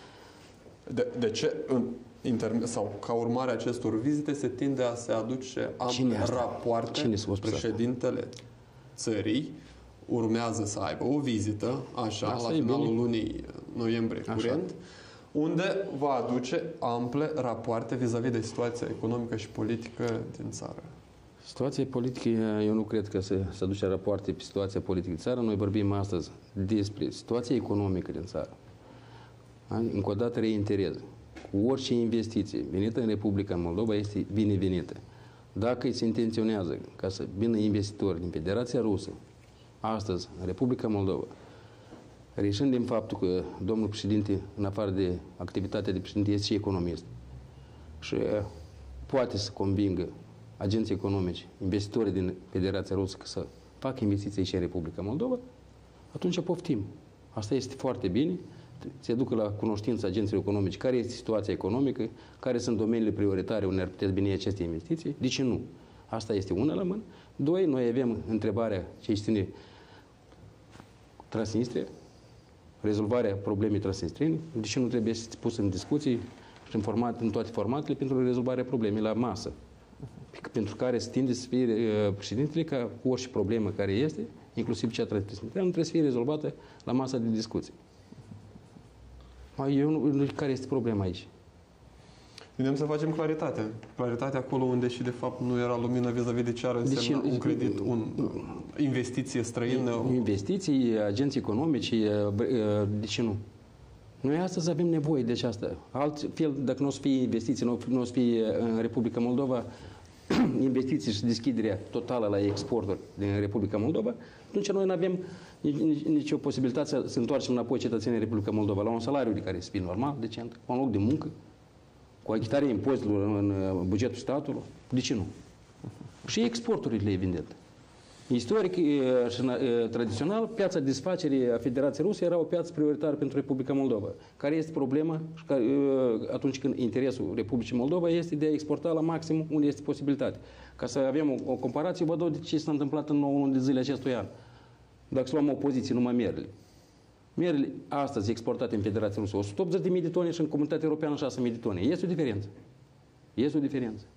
A: de, de ce, în interme- sau ca urmare a acestor vizite, se tinde a se aduce ample rapoarte?
C: Cine s-a
A: președintele țării urmează să aibă o vizită, așa, asta la finalul bine. lunii noiembrie curent, unde va aduce ample rapoarte vis-a-vis de situația economică și politică din țară.
C: Situația politică, eu nu cred că se, se aduce rapoarte pe situația politică din țară. Noi vorbim astăzi despre situația economică din țară. Încă o dată reiterez. Cu orice investiție venită în Republica Moldova este binevenită. Dacă se intenționează ca să vină investitori din Federația Rusă astăzi, în Republica Moldova, reșind din faptul că domnul președinte, în afară de activitatea de președinte, este și economist și poate să convingă agenții economici, investitorii din Federația Rusă să facă investiții și în Republica Moldova, atunci poftim. Asta este foarte bine. Se ducă la cunoștință agenții economici care este situația economică, care sunt domeniile prioritare unde ar putea veni aceste investiții. De ce nu? Asta este una la mână. Doi, noi avem întrebarea ce ține Transnistria, rezolvarea problemei transnistriene. De ce nu trebuie să fie pus în discuții și în, format, în toate formatele pentru rezolvarea problemei la masă? Pentru care se tinde să fie uh, președintele ca orice problemă care este, inclusiv cea transnistriană, nu trebuie să fie rezolvată la masa de discuții. Eu nu, care este problema aici?
A: Vrem să facem claritate. Claritate acolo unde și de fapt nu era lumină vis-a-vis de ce ar însemna deci, un credit, un investiție străină.
C: Investiții, agenții economici, de ce nu? Noi astăzi avem nevoie de asta. Altfel, dacă nu o să fie investiții, nu o să fie în Republica Moldova, investiții și deschiderea totală la exporturi din Republica Moldova, atunci noi nu avem nicio posibilitate să, să întoarcem înapoi cetățenii Republica Moldova la un salariu de care să fie normal, decent, cu un loc de muncă, cu achitarea impozitelor în bugetul statului. De ce nu? Și exporturile, evident. Istoric și tradițional, piața de desfacere a Federației Ruse era o piață prioritară pentru Republica Moldova. Care este problema atunci când interesul Republicii Moldova este de a exporta la maxim unde este posibilitate. Ca să avem o, o comparație, vă dau de ce s-a întâmplat în nouă luni de zile acestui an. Dacă să luăm o poziție numai merele. Merele astăzi exportate în Federația Rusă, o sută optzeci de mii de tone și în Comunitatea Europeană șase mii de tone. Este o diferență. Este o diferență.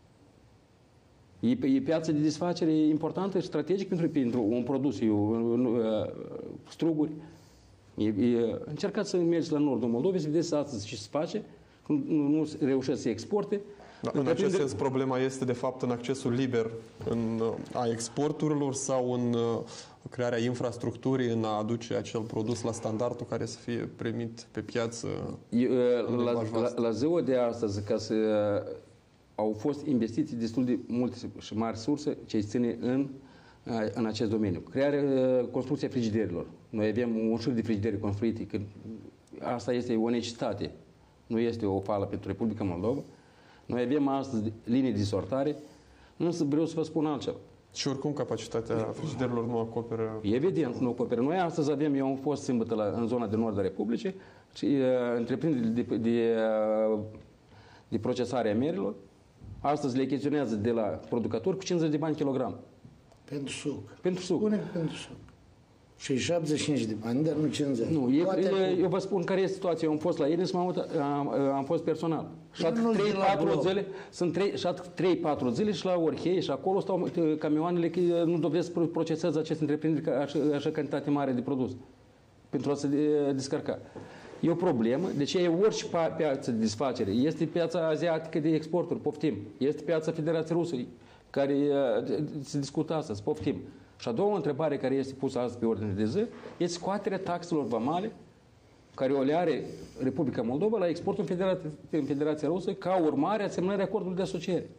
C: E, e piață de desfacere importantă și strategică pentru, pentru un produs, eu, struguri. E, e, încercați să mergeți la nordul Moldovei, să vedeți astăzi ce se face, nu, nu reușesc să exporte.
A: Da, în acest sens, problema este, de fapt, în accesul liber în, a exporturilor sau în crearea infrastructurii, în a aduce acel produs la standardul care să fie primit pe piață.
C: Eu, la, la, la ziua de astăzi, ca să au fost investiții destul de multe și mari surse ce ține în, în acest domeniu. Crearea, construcția frigiderilor. Noi avem un șir de frigideri construite, că asta este o necesitate, nu este o fală pentru Republica Moldova. Noi avem astăzi linii de sortare, însă vreau să vă spun altceva.
A: Și oricum capacitatea frigiderilor nu acoperă...
C: Evident, nu acoperă. Noi astăzi avem, eu am fost sâmbătă la, în zona de nord a Republicii și uh, întreprinderile de, de, uh, de procesare a merilor, astăzi le chestionează de la producători cu cincizeci de bani kilogram.
B: Pentru suc.
C: Pentru suc.
B: Pune pentru suc. Și șaptezeci și cinci de bani, dar nu cincizeci.
C: Nu, e, e, eu vă spun care e situația. Eu am fost la ei, am, am, am fost personal. Și trei patru zile, sunt trei patru zile și la Orhei și acolo stau camioanele că nu dovedesc să procesează aceste întreprinderi așa, așa cantitate mare de produs pentru a se descărca. E o problemă, deci e orice piață de desfacere. Este piața asiatică de exporturi, poftim. Este piața Federației Rusă, care se discută astăzi, poftim. Și a doua întrebare care este pusă azi pe ordine de zi este scoaterea taxelor vamale care o le are Republica Moldova la exportul în Federația, în Federația Rusă ca urmare a semnării acordului de asociere.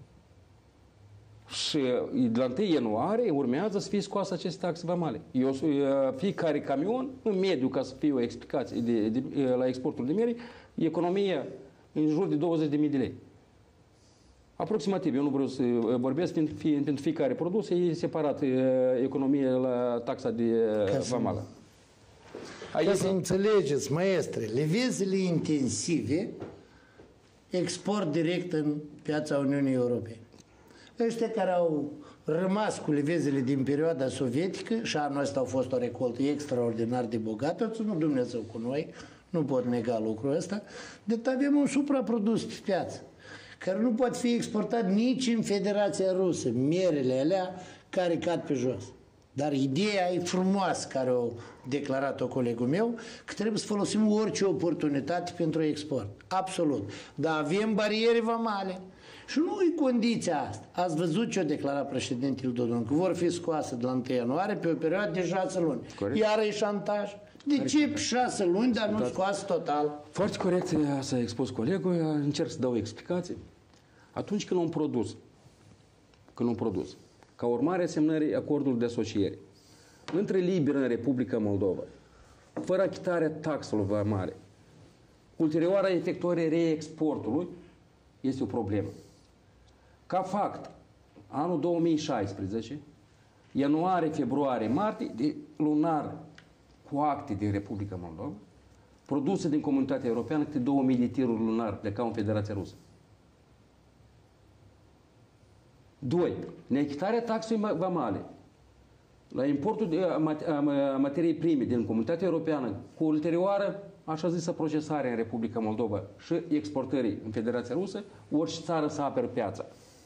C: Și de la întâi ianuarie urmează să fie scoasă aceste taxe vamale. Eu, fiecare camion, în mediu, ca să fie o explicație de, de, la exportul de miere, economia în jur de douăzeci de mii de lei. Aproximativ, eu nu vreau să vorbesc, pentru, fie, pentru fiecare produs e separat economia la taxa de vamală.
B: Ca să înțelegeți, maestre, levezele intensive export direct în piața Uniunii Europene. Ăștia care au rămas cu levezele din perioada sovietică și anul ăsta au fost o recoltă extraordinar de bogată, a ținut Dumnezeu cu noi, nu pot nega lucrul ăsta, deci avem un supraprodus pe piață care nu poate fi exportat nici în Federația Rusă, mierele alea care cad pe jos. Dar ideea e frumoasă care a declarat-o colegul meu, că trebuie să folosim orice oportunitate pentru export. Absolut. Dar avem bariere vamale. Și nu e condiția asta. Ați văzut ce a declarat președintele Dodon, că vor fi scoase de la întâi ianuarie pe o perioadă de șase luni. Corect. Iar e șantaj. De corect. Ce șase luni, dar nu scoase total?
C: Foarte corect s-a expus colegul, încerc să dau explicații. Atunci când un produs, când un produs, ca urmare a semnării acordului de asociere, între liber în Republica Moldova, fără achitarea taxelor vamale, ulterioara efectuării reexportului, este o problemă. Ca fapt, anul două mii șaisprezece, ianuarie, februarie, martie, de lunar cu acte din Republica Moldova, produse din Comunitatea Europeană, câte două mii de tiruri lunar plecau în Federația Rusă. Doi. Neachitarea taxei vamale la importul de materiei prime din Comunitatea Europeană cu ulterioară, așa zisă, procesare în Republica Moldova și exportării în Federația Rusă, orice țară să apere piața.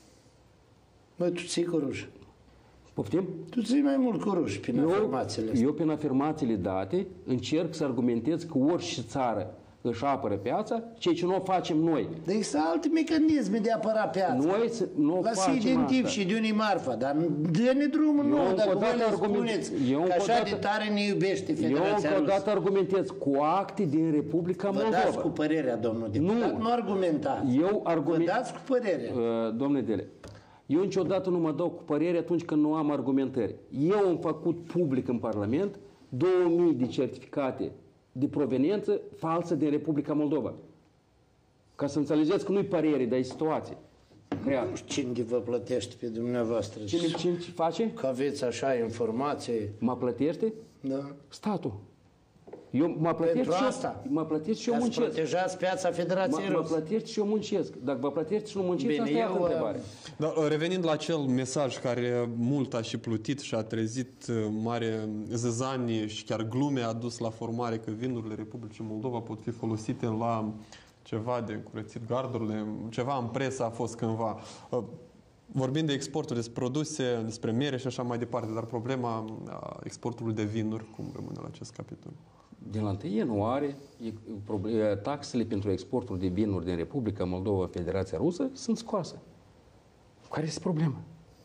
B: Măi, tu ții cu ruși.
C: Poftim?
B: Tu ții mai mult cu ruși prin eu, afirmațiile astea.
C: Eu, prin afirmațiile date, încerc să argumentez că orice țară își apără piața, ceea ce nu o facem noi.
B: Dar există alte mecanisme de a apăra piața.
C: Noi nu o facem
B: identific și de unii marfa, dar dă-ne drumul nou, dacă voi le spuneți că așa de tare ne iubește Federația Rusă.
C: Eu încă o dată argumentez cu acte din Republica Moldova. Vă
B: dați cu părerea, domnul deputat, nu, nu argumentați.
C: Eu argument...
B: Vă dați cu părerea.
C: Uh, domnule Dele, eu niciodată nu mă dau cu părere atunci când nu am argumentări. Eu am făcut public în Parlament două mii de certificate de proveniență falsă din Republica Moldova. Ca să înțelegeți că nu-i părere, dar e situație.
B: Real. Nu știu cine vă plătește pe dumneavoastră.
C: Cine, cine face?
B: Că aveți așa informație.
C: Mă plătește?
B: Da.
C: Statul. Eu mă plătesc
B: Pentru
C: și
B: asta?
C: Eu, mă plătesc și eu muncesc.
B: Ca să protejați piața Federației Rusă.
C: Mă plătesc și eu muncesc. Dacă vă plătești și nu munciți, bine, asta e altă întrebare.
A: Da, revenind la acel mesaj care mult a și plutit și a trezit mare zăzanie și chiar glume a dus la formare că vinurile Republicii Moldova pot fi folosite la ceva de curățit gardurile, ceva în presă a fost cândva. Vorbind de exportul, despre produse, despre miere și așa mai departe, dar problema exportului de vinuri, cum rămâne la acest capitol?
C: Din la întâi ianuarie, taxele pentru exportul de vinuri din Republica Moldova, Federația Rusă, sunt scoase. Care este problema?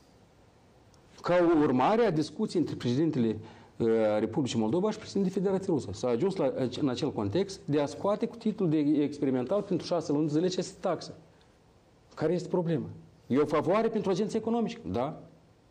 C: Ca urmare a discuției între președintele uh, Republicii Moldova și președintele Federației Rusă. S-a ajuns la, în acel context de a scoate cu titlul de experimental pentru șase luni de zile aceste taxe. Care este problema? E o favoare pentru agenții economici, da?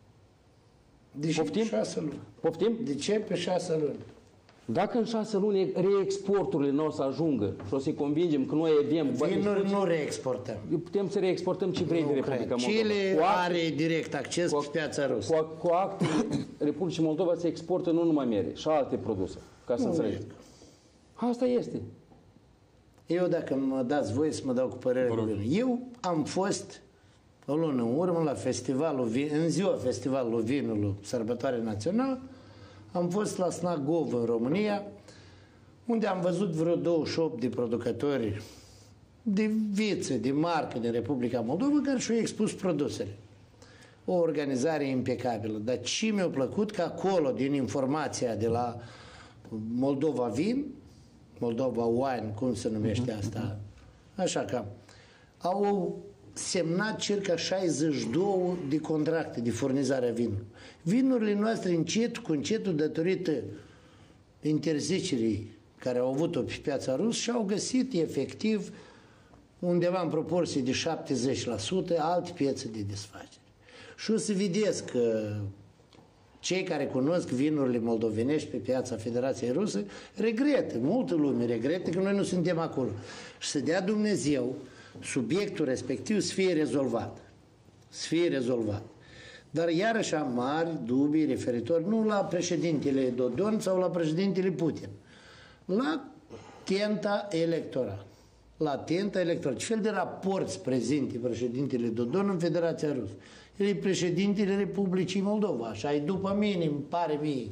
B: De ce pe șase luni?
C: Poftim?
B: De ce pe șase luni?
C: Dacă în șase luni reexporturile nu o să ajungă și o să-i convingem că noi avem...
B: Vinuri nu reexportăm.
C: Putem să reexportăm ce vrei din Republica Moldova.
B: Chile are direct acces pe piața rusă.
C: Cu, cu actele Republicii Moldova se exportă nu numai miere, și alte produse. Ca să înțelegeți. Asta este.
B: Eu, dacă mă dați voie să mă dau cu părerea, eu am fost o lună în urmă la festivalul, în ziua festivalului vinului Sărbătoare Națională, Am fost la Snagov în România, unde am văzut vreo douăzeci și opt de producători de vițe, de marcă din Republica Moldova, care și-au expus produsele. O organizare impecabilă. Dar ce mi-a plăcut că acolo, din informația de la Moldova Vin, Moldova Wine, cum se numește asta, așa că au semnat circa șaizeci și două de contracte de furnizare a vinului. Vinurile noastre încet cu încetul, datorită interzicerii care au avut-o pe piața rusă, și-au găsit efectiv undeva în proporție de șaptezeci la sută alte piețe de desfacere. Și o să vedeți că cei care cunosc vinurile moldovenești pe piața Federației Ruse regretă, multă lume regretă că noi nu suntem acolo. Și să dea Dumnezeu subiectul respectiv să fie rezolvat. Să fie rezolvat. Dar iarăși am mari dubii referitor nu la președintele Dodon sau la președintele Putin, la tenta electorală. La tenta electorală. Ce fel de raport se prezinte președintele Dodon în Federația Rusă? El e președintele Republicii Moldova. Așa e după mine, îmi pare mie.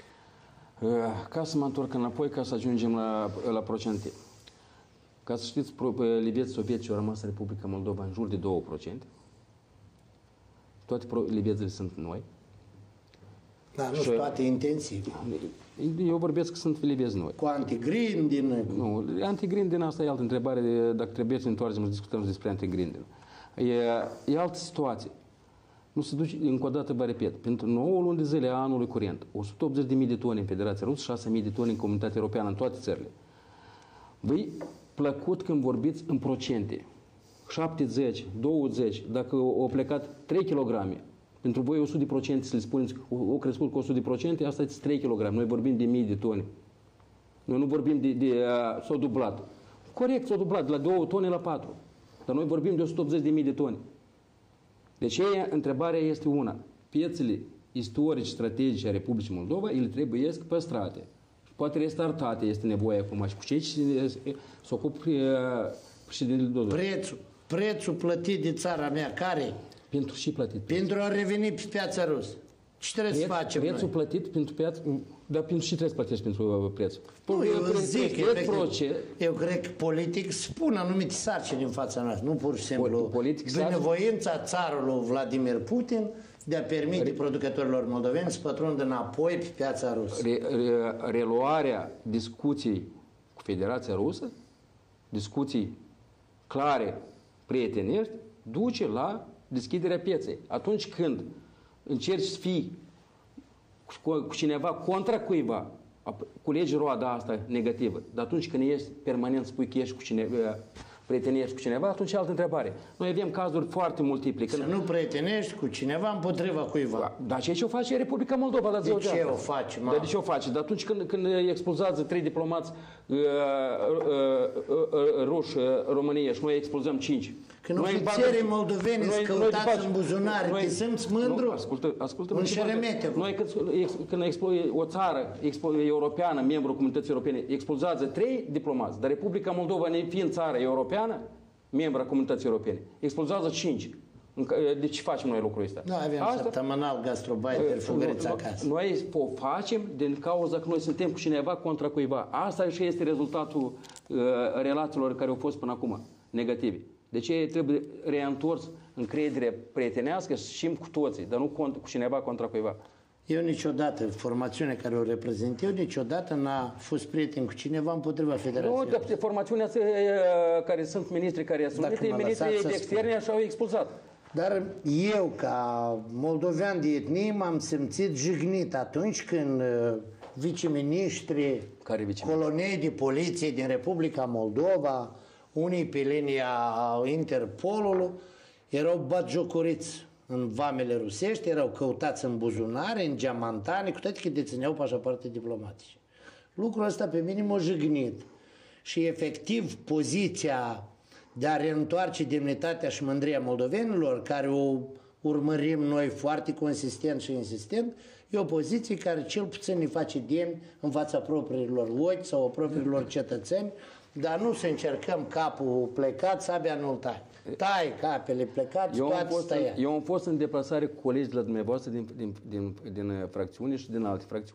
C: Ca să mă întorc înapoi, ca să ajungem la, la procente. Ca să știți, libieți sovietici au rămas în Republica Moldova în jur de două la sută. Toate libiețele sunt noi.
B: Dar nu sunt toate intensiv.
C: Eu vorbesc că sunt libieți noi.
B: Cu antigrindin?
C: Nu, antigrindin asta e altă întrebare, dacă trebuie să întoarcem să discutăm despre antigrindin. E, e altă situație. Nu se duce, încă o dată vă repet, pentru nouă luni de zile a anului curent, o sută optzeci de mii de tone în Federația Rusă, șase mii de tone în Comunitatea Europeană, în toate țările. Vă-i plăcut când vorbiți în procente. șaptezeci, douăzeci, dacă au plecat trei kilograme, pentru voi o sută de procente, să le spuneți, o crescut cu o sută de procente, asta este trei kilograme. Noi vorbim de mii de tone. Noi nu vorbim de, de uh, s-o dublat. Corect, s-o dublat, de la două tone la patru. Dar noi vorbim de o sută optzeci de mii de tone. Deci, aia, întrebarea este una. Piețele istorice, strategice a Republicii Moldova, ele trebuie păstrate. Poate restartate este nevoie acum. Și cu cei ce se ocupă președintele Dodon.
B: Prețul, prețul plătit de țara mea, care?
C: Pentru și plătit.
B: Pentru a reveni pe piața rusă. Ce trebuie
C: Preț,
B: să facem
C: Prețul
B: noi?
C: plătit pentru piață, dar pentru și trebuie să plătești pentru prețul.
B: Nu, eu zic,
C: proce...
B: eu cred că politic spun anumite sarcini în fața noastră, nu pur și simplu
C: politic
B: bunăvoința țarului Vladimir Putin de a permite re... producătorilor moldoveni să pătrundă înapoi pe piața rusă.
C: Re, re, reluarea discuției cu Federația Rusă, discuții clare, prietenești, duce la deschiderea pieței. Atunci când încerci să fii cu, cu cineva contra cuiva, culegi roada asta negativă. Dar atunci când ești permanent, spui că ești cu cineva, prietenești cu cineva, atunci e altă întrebare. Noi avem cazuri foarte multiple. Când...
B: Să nu prietenești cu cineva împotriva cuiva.
C: Dar ce o face Republica Moldova?
B: De ce asta? o face, mă?
C: Dar de ce o face? Dar atunci când, când expulzează trei diplomați uh, uh, uh, ruși uh, România și noi expulzăm cinci.
B: Când ofițerii moldoveni sunt căutați în buzunare, te simți mândru?
C: Nu, ascultă, ascultă
B: un șeremete.
C: Noi când, când o țară europeană, membru Comunității Europene, expulzează trei diplomați, dar Republica Moldova, nefiind țară europeană, membru a Comunității Europene, expulzează cinci. De ce facem noi lucrul ăsta?
B: Nu avem asta, săptămânal gastrobaiter, fugăriți acasă.
C: Noi o facem din cauza că noi suntem cu cineva contra cuiva. Asta și este rezultatul uh, relațiilor care au fost până acum, negative. De ce trebuie reîntors încredere prietenească și cu toții, dar nu cu cineva contra cuiva.
B: Eu niciodată, formațiunea care o reprezint eu, niciodată n-a fost prieten cu cineva împotriva Federației.
C: Nu, dar formațiunea care sunt ministri care sunt ministrii de externe așa au expulzat.
B: Dar eu, ca moldovean de etnie, m-am simțit jignit atunci când viceministrii, colonei de poliție din Republica Moldova, unii pe linia Interpolului, erau batjocoriți în vamele rusești, erau căutați în buzunare, în geamantane, cu toate că dețineau pașapoarte diplomatice. Lucrul ăsta pe mine m-a jignit. Și efectiv poziția de a reîntoarce demnitatea și mândria moldovenilor, care o urmărim noi foarte consistent și insistent, e o poziție care cel puțin ne face demn în fața propriilor ochi sau a propriilor cetățeni, dar nu să încercăm capul plecat, sabia nu-l tai. Tai capele plecați, toate stăia.
C: Eu am fost în deplasare cu colegi de la dumneavoastră din, din, din, din fracțiune și din alte fracțiuni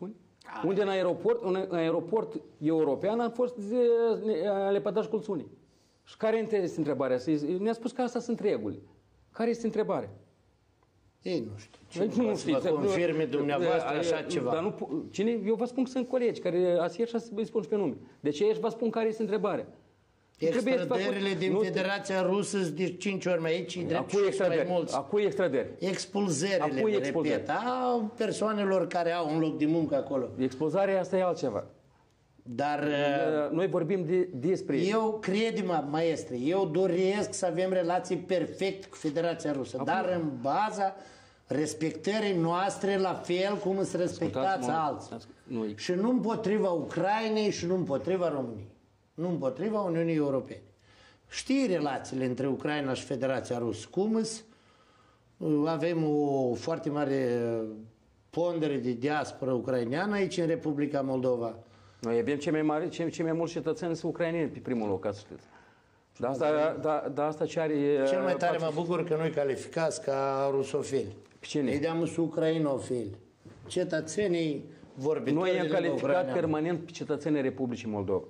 C: Unde în aeroport, în aeroport european a fost lepădaș colțunii. Și care este întrebarea? Ne-a spus că asta sunt reguli. Care este întrebarea?
B: Ei nu știu.
C: Cine
B: nu știu. Vă confirme dumneavoastră așa ceva.
C: Dar nu, cine? Eu vă spun că sunt colegi care asier și îi spun și pe nume. Deci aici vă spun care este întrebarea.
B: Extrădările din Federația Rusă sunt de cinci ori mai aici, drept și mai mulți.
C: Acui extrădări.
B: Expulzările, repet, a persoanelor care au un loc de muncă acolo.
C: Expulzarea asta e altceva.
B: Dar
C: noi vorbim de, despre...
B: Eu, crede-mă, maestre, eu doresc să avem relații perfecte cu Federația Rusă, Acum... dar în baza respectării noastre la fel cum îți respectați alții. Nu. Și nu împotriva Ucrainei și nu împotriva României. Nu împotriva Uniunii Europene. Știi relațiile între Ucraina și Federația Rusă. Cum îs? Avem o foarte mare pondere de diaspora ucraineană aici în Republica Moldova.
C: Noi avem cei mai mari, cei, cei mai mulți cetățeni sunt ucraineni pe primul loc, ați știți. Dar asta, da, da, asta ce are...
B: Cel mai tare mă bucur că noi calificați ca rusofili.
C: Cine?
B: Ei deam sunt ucrainofili. Cetățenii vorbitori.
C: Noi am calificat permanent pe cetățenii Republicii Moldova.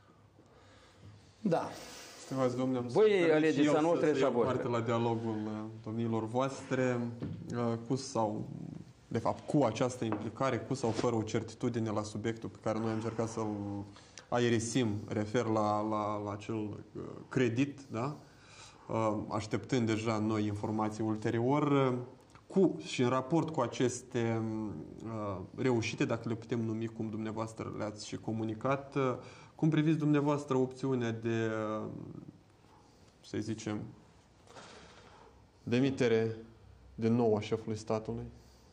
B: Da.
A: Stimați domnule, am
C: voi alegeți anul trecerea voastră.
A: parte la dialogul domnilor voastre cu sau, de fapt, cu această implicare, cu sau fără o certitudine la subiectul pe care noi am încercat să-l aerisim, refer la, la, la acel credit, da? Așteptând deja noi informații ulterior, cu și în raport cu aceste reușite, dacă le putem numi cum dumneavoastră le-ați și comunicat, cum priviți dumneavoastră opțiunea de, să zicem, demitere de nou a șefului statului?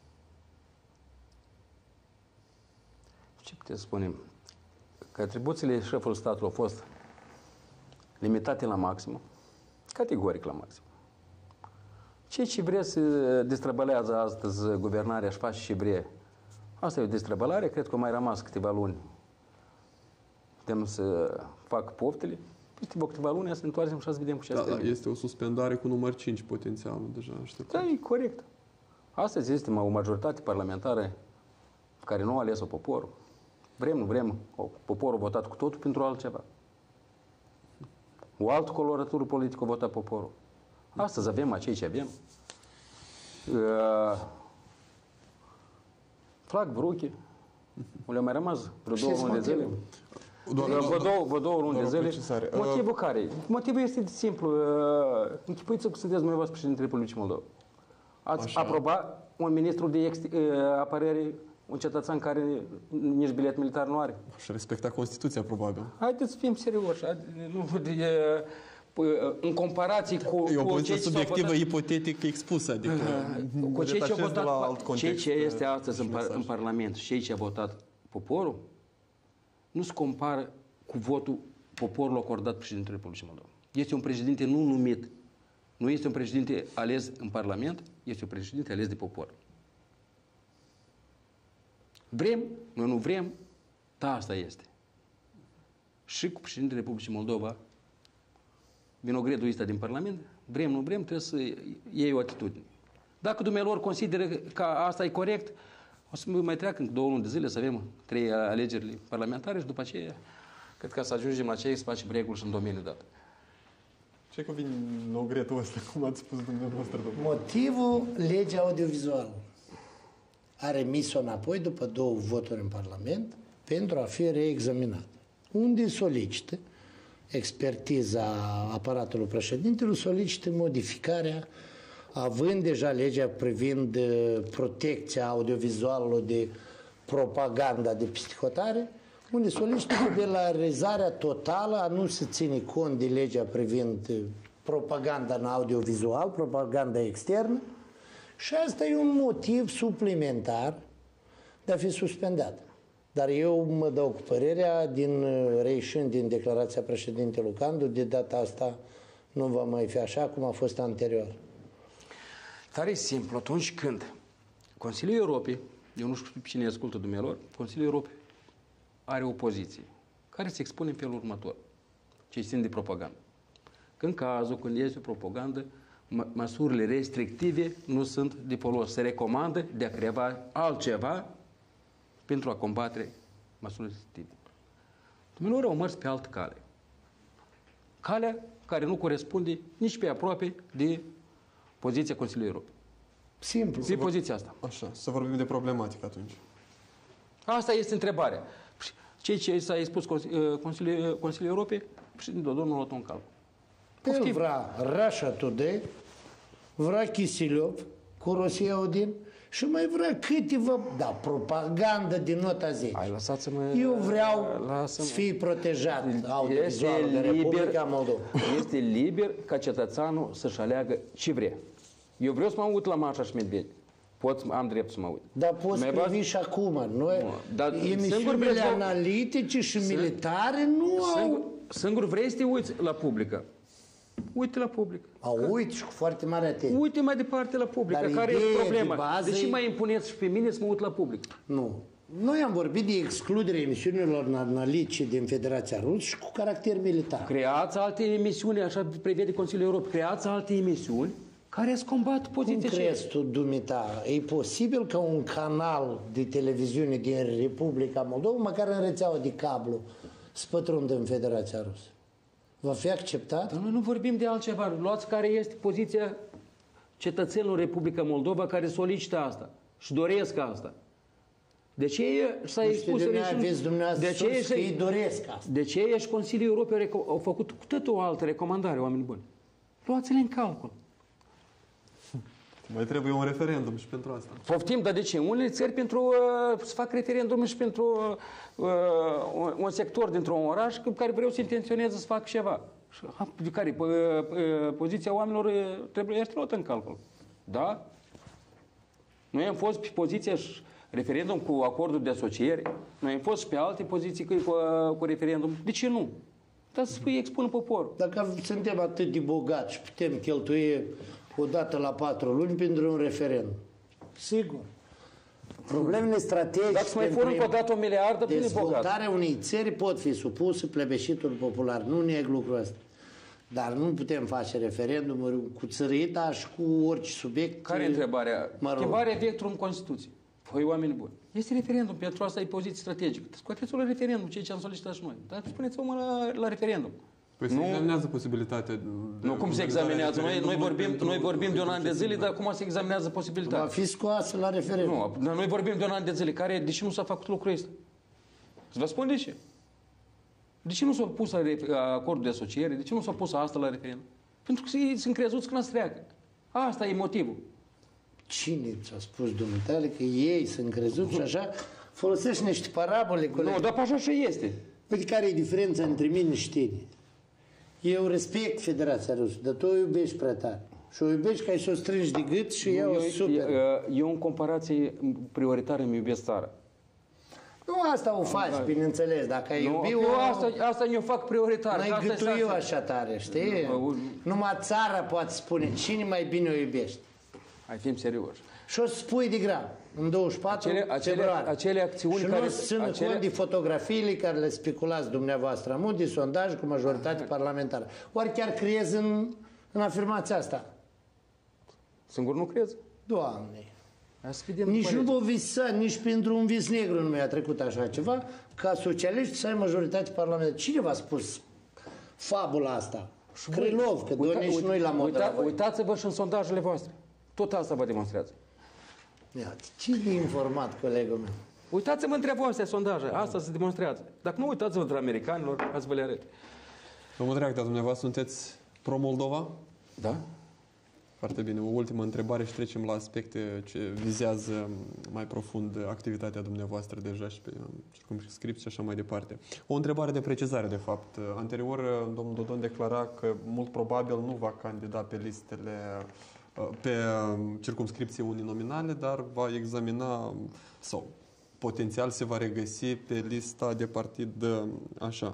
C: Ce putem spune? Că atribuțiile șefului statului au fost limitate la maxim, categoric la maxim. Cei ce vrea să destrăbălează astăzi guvernarea și face ce vrea. Asta e o destrăbălare, cred că mai rămas câteva luni. Putem să fac poftele. Peste câteva luni să ne întoarcem și să vedem cu ce
A: da,
C: asta
A: este o suspendare cu număr cinci potențial deja. Aștept.
C: Da, e corect. Astăzi este o majoritate parlamentară care nu a ales-o poporul. Vrem, nu vrem, poporul a votat cu totul pentru altceva. O altă colorătură politică a votat poporul. Astăzi avem acei ce avem. Uh, flag Bruche. Le-au mai rămas vreo două luni de zile. Vă două luni de zile. Motivul care? Motivul este simplu. Uh, închipuiți-vă că sunteți dumneavoastră președintele Republicii Moldova. Ați aprobat un ministru de ex, uh, apărare, un cetățean care nici bilet militar nu are.
A: Și respecta Constituția, probabil.
C: Haideți să fim serioși. Nu, de, în comparație cu...
A: E o
C: cu
A: poziție subiectivă, votat, ipotetic expusă. Adică
C: uh, cu cei ce, votat, la alt context, ce este astăzi în, par, în Parlament și cei ce a votat poporul, nu se compară cu votul poporului acordat președintele Republicii Moldova. Este un președinte nu numit. Nu este un președinte ales în Parlament, este un președinte ales de popor. Vrem, noi nu vrem, da, asta este. Și cu președintele Republicii Moldova, vinogredul ăsta din Parlament, vrem, nu vrem, trebuie să iei o atitudine. Dacă dumnealor consideră că asta e corect, o să mai treacă în două luni de zile să avem trei alegeri parlamentare și după aceea, cred că să ajungem la cei să facem reguli și în domeniul dat.
A: Ce cu vinogretul ăsta, cum ați spus dumneavoastră?
B: Motivul, legea audiovizuală. A remis-o înapoi după două voturi în Parlament pentru a fi reexaminat. Unde solicită expertiza aparatului președintelui, solicită modificarea, având deja legea privind protecția audiovizuală de propaganda de psihotare, unde solicită de la realizarea totală a nu se ține cont de legea privind propaganda în audiovizual, propaganda externă, și asta e un motiv suplimentar de a fi suspendat. Dar eu mă dau cu părerea, din, reieșind din declarația președintelui Candu, de data asta nu va mai fi așa cum a fost anterior.
C: Tare simplu, atunci când Consiliul Europei, eu nu știu cine ascultă dumnealor, Consiliul Europei are o poziție care se expune în felul următor, ce țin de propagandă. Că în cazul când este o propagandă, măsurile restrictive nu sunt de folos. Se recomandă de a crea altceva pentru a combate măsurile restrictive. Domnilor, au mers pe altă cale. Calea care nu corespunde nici pe aproape de poziția Consiliului Europei.
B: Simplu.
C: De poziția asta.
A: Așa, să vorbim de problematică atunci.
C: Asta este întrebarea. Ceea ce s-a expus Consiliul, Consiliul Europei, președintele Dodon nu a luat un calcul.
B: El vrea Russia Today, vrea Chisilov cu Rosia Odin și mai vrea câteva, da, propagandă din nota zece.
C: Hai, lăsați-mă...
B: Eu vreau
C: lasă-mă.
B: să fie protejat audiovizualul de Republica Moldova.
C: Este liber ca cetățeanul să-și aleagă ce vrea. Eu vreau să mă uit la Mașa și Medvedi. Pot, am dreptul să mă uit.
B: Dar poți
C: Mai
B: privi
C: baz...
B: și acum. Noi,
C: dar
B: emisiunile
C: vreau...
B: analitice și
C: Sing...
B: militare nu
C: singur,
B: au...
C: Singur vrei să te uiți la publică. Uite la public.
B: Au că... uite și cu foarte mare atenție.
C: Uite mai departe la publică.
B: Dar
C: care e problema?
B: De bază
C: de ce
B: e...
C: mai impuneți și pe mine să mă uit la public?
B: Nu. Noi am vorbit de excluderea emisiunilor analitice din Federația Rusă și cu caracter militar.
C: Creați alte emisiuni, așa prevede Consiliul Europei, creați alte emisiuni care să combată poziția.
B: Cum crezi tu, dumita, e posibil ca un canal de televiziune din Republica Moldova, măcar în rețeaua de cablu, să pătrundă în Federația Rusă? Va fi acceptat?
C: Dar noi nu vorbim de altceva. Luați care este poziția cetățenilor Republica Moldova care solicită asta și doresc asta. De ce s-a expus...
B: De ce îi doresc asta?
C: De ce și Consiliul Europei au făcut cu totul o altă recomandare, oameni buni? Luați-le în calcul.
A: Mai trebuie un referendum și pentru asta.
C: Poftim, dar de ce? Unele țări pentru uh, să fac referendum și pentru uh, un, un sector dintr-un oraș care vreau să intenționeze să fac ceva. De care uh, uh, poziția oamenilor uh, trebuie să luată în calcul. Da? Noi am fost pe poziția și referendum cu acordul de asociere. Noi am fost și pe alte poziții cu, cu, cu referendum. De ce nu? Dar să îi expună poporul.
B: Dacă suntem atât de bogați și putem cheltui o dată la patru luni pentru un referendum. Sigur. Problemele strategice
C: dacă mai fură încă o dată o miliardă,
B: dezvoltarea unei țări pot fi supuse plebiscitului popular. Nu neg lucrul ăsta. Dar nu putem face referendumuri cu țărâita și cu orice subiect.
C: Care e întrebarea?
B: Mă rog.
C: Schimbarea vectorului în Constituție. Voi oameni buni. Este referendum, pentru asta e poziție strategică. Scoateți-o la referendum, ceea ce am solicitat și noi. Dar spuneți-o la, la referendum.
A: Păi se examinează posibilitatea de...
C: Nu, cum se examinează? Noi, noi, vorbim, noi vorbim de un an de zile, dar cum se examinează posibilitatea?
B: Va fi scoasă la referendum.
C: Nu, noi vorbim de un an de zile. Care, de ce nu s-a făcut lucrul ăsta? Să vă spun de ce. De ce nu s-a pus acordul de asociere? De ce nu s-a pus asta la referendum? Pentru că sunt crezuți că n-ați treacă. Asta e motivul.
B: Cine ți-a spus, dumneavoastră, că ei sunt crezuți și așa folosești niște parabole? Colegi.
C: Nu, dar așa și este.
B: Uite care e diferența între mine și tine. Eu respect Federația Rusă, dar tu o iubești prea tare. Și o iubești că ai să o strângi de gât și eu o super.
C: Eu, în comparație prioritară, îmi iubesc țara.
B: Nu asta o faci, da, bineînțeles. Dacă ai iubi o...
C: Asta, asta eu fac prioritar.
B: N-ai gâtuiu așa tare, știi? Nu, numai țara poate spune cine mai bine o iubești.
C: Hai, fim serioși.
B: Și o să spui de grav, în douăzeci și patru
C: acele, acele, acele acțiuni
B: și
C: care...
B: nu țin
C: acele...
B: cont de fotografiile care le speculați dumneavoastră, mult de sondaj cu majoritate parlamentară. Oare chiar crezi în, în afirmația asta?
C: Singur nu crezi?
B: Doamne!
C: Vedem
B: nici nu vă visa, nici pentru un vis negru nu mi-a trecut așa ceva, ca socialiști să ai majoritate parlamentară. Cine v-a spus fabula asta? Krylov, că doar nici noi la modă.
C: Uita, uitați-vă și în sondajele voastre. Tot asta vă demonstrează.
B: Iată, cine e informat, colegul meu?
C: Uitați-vă între voastre sondaje. Asta se demonstrează. Dacă nu, uitați-vă între americanilor, ați vă le arăt.
A: Domnul Dreacta, dumneavoastră sunteți pro-Moldova?
C: Da.
A: Foarte bine. O ultimă întrebare și trecem la aspecte ce vizează mai profund activitatea dumneavoastră deja și pe circumscripții și așa mai departe. O întrebare de precizare, de fapt. Anterior, domnul Dodon declara că mult probabil nu va candida pe listele, pe circumscripții uninominale, dar va examina sau potențial se va regăsi pe lista de partid așa.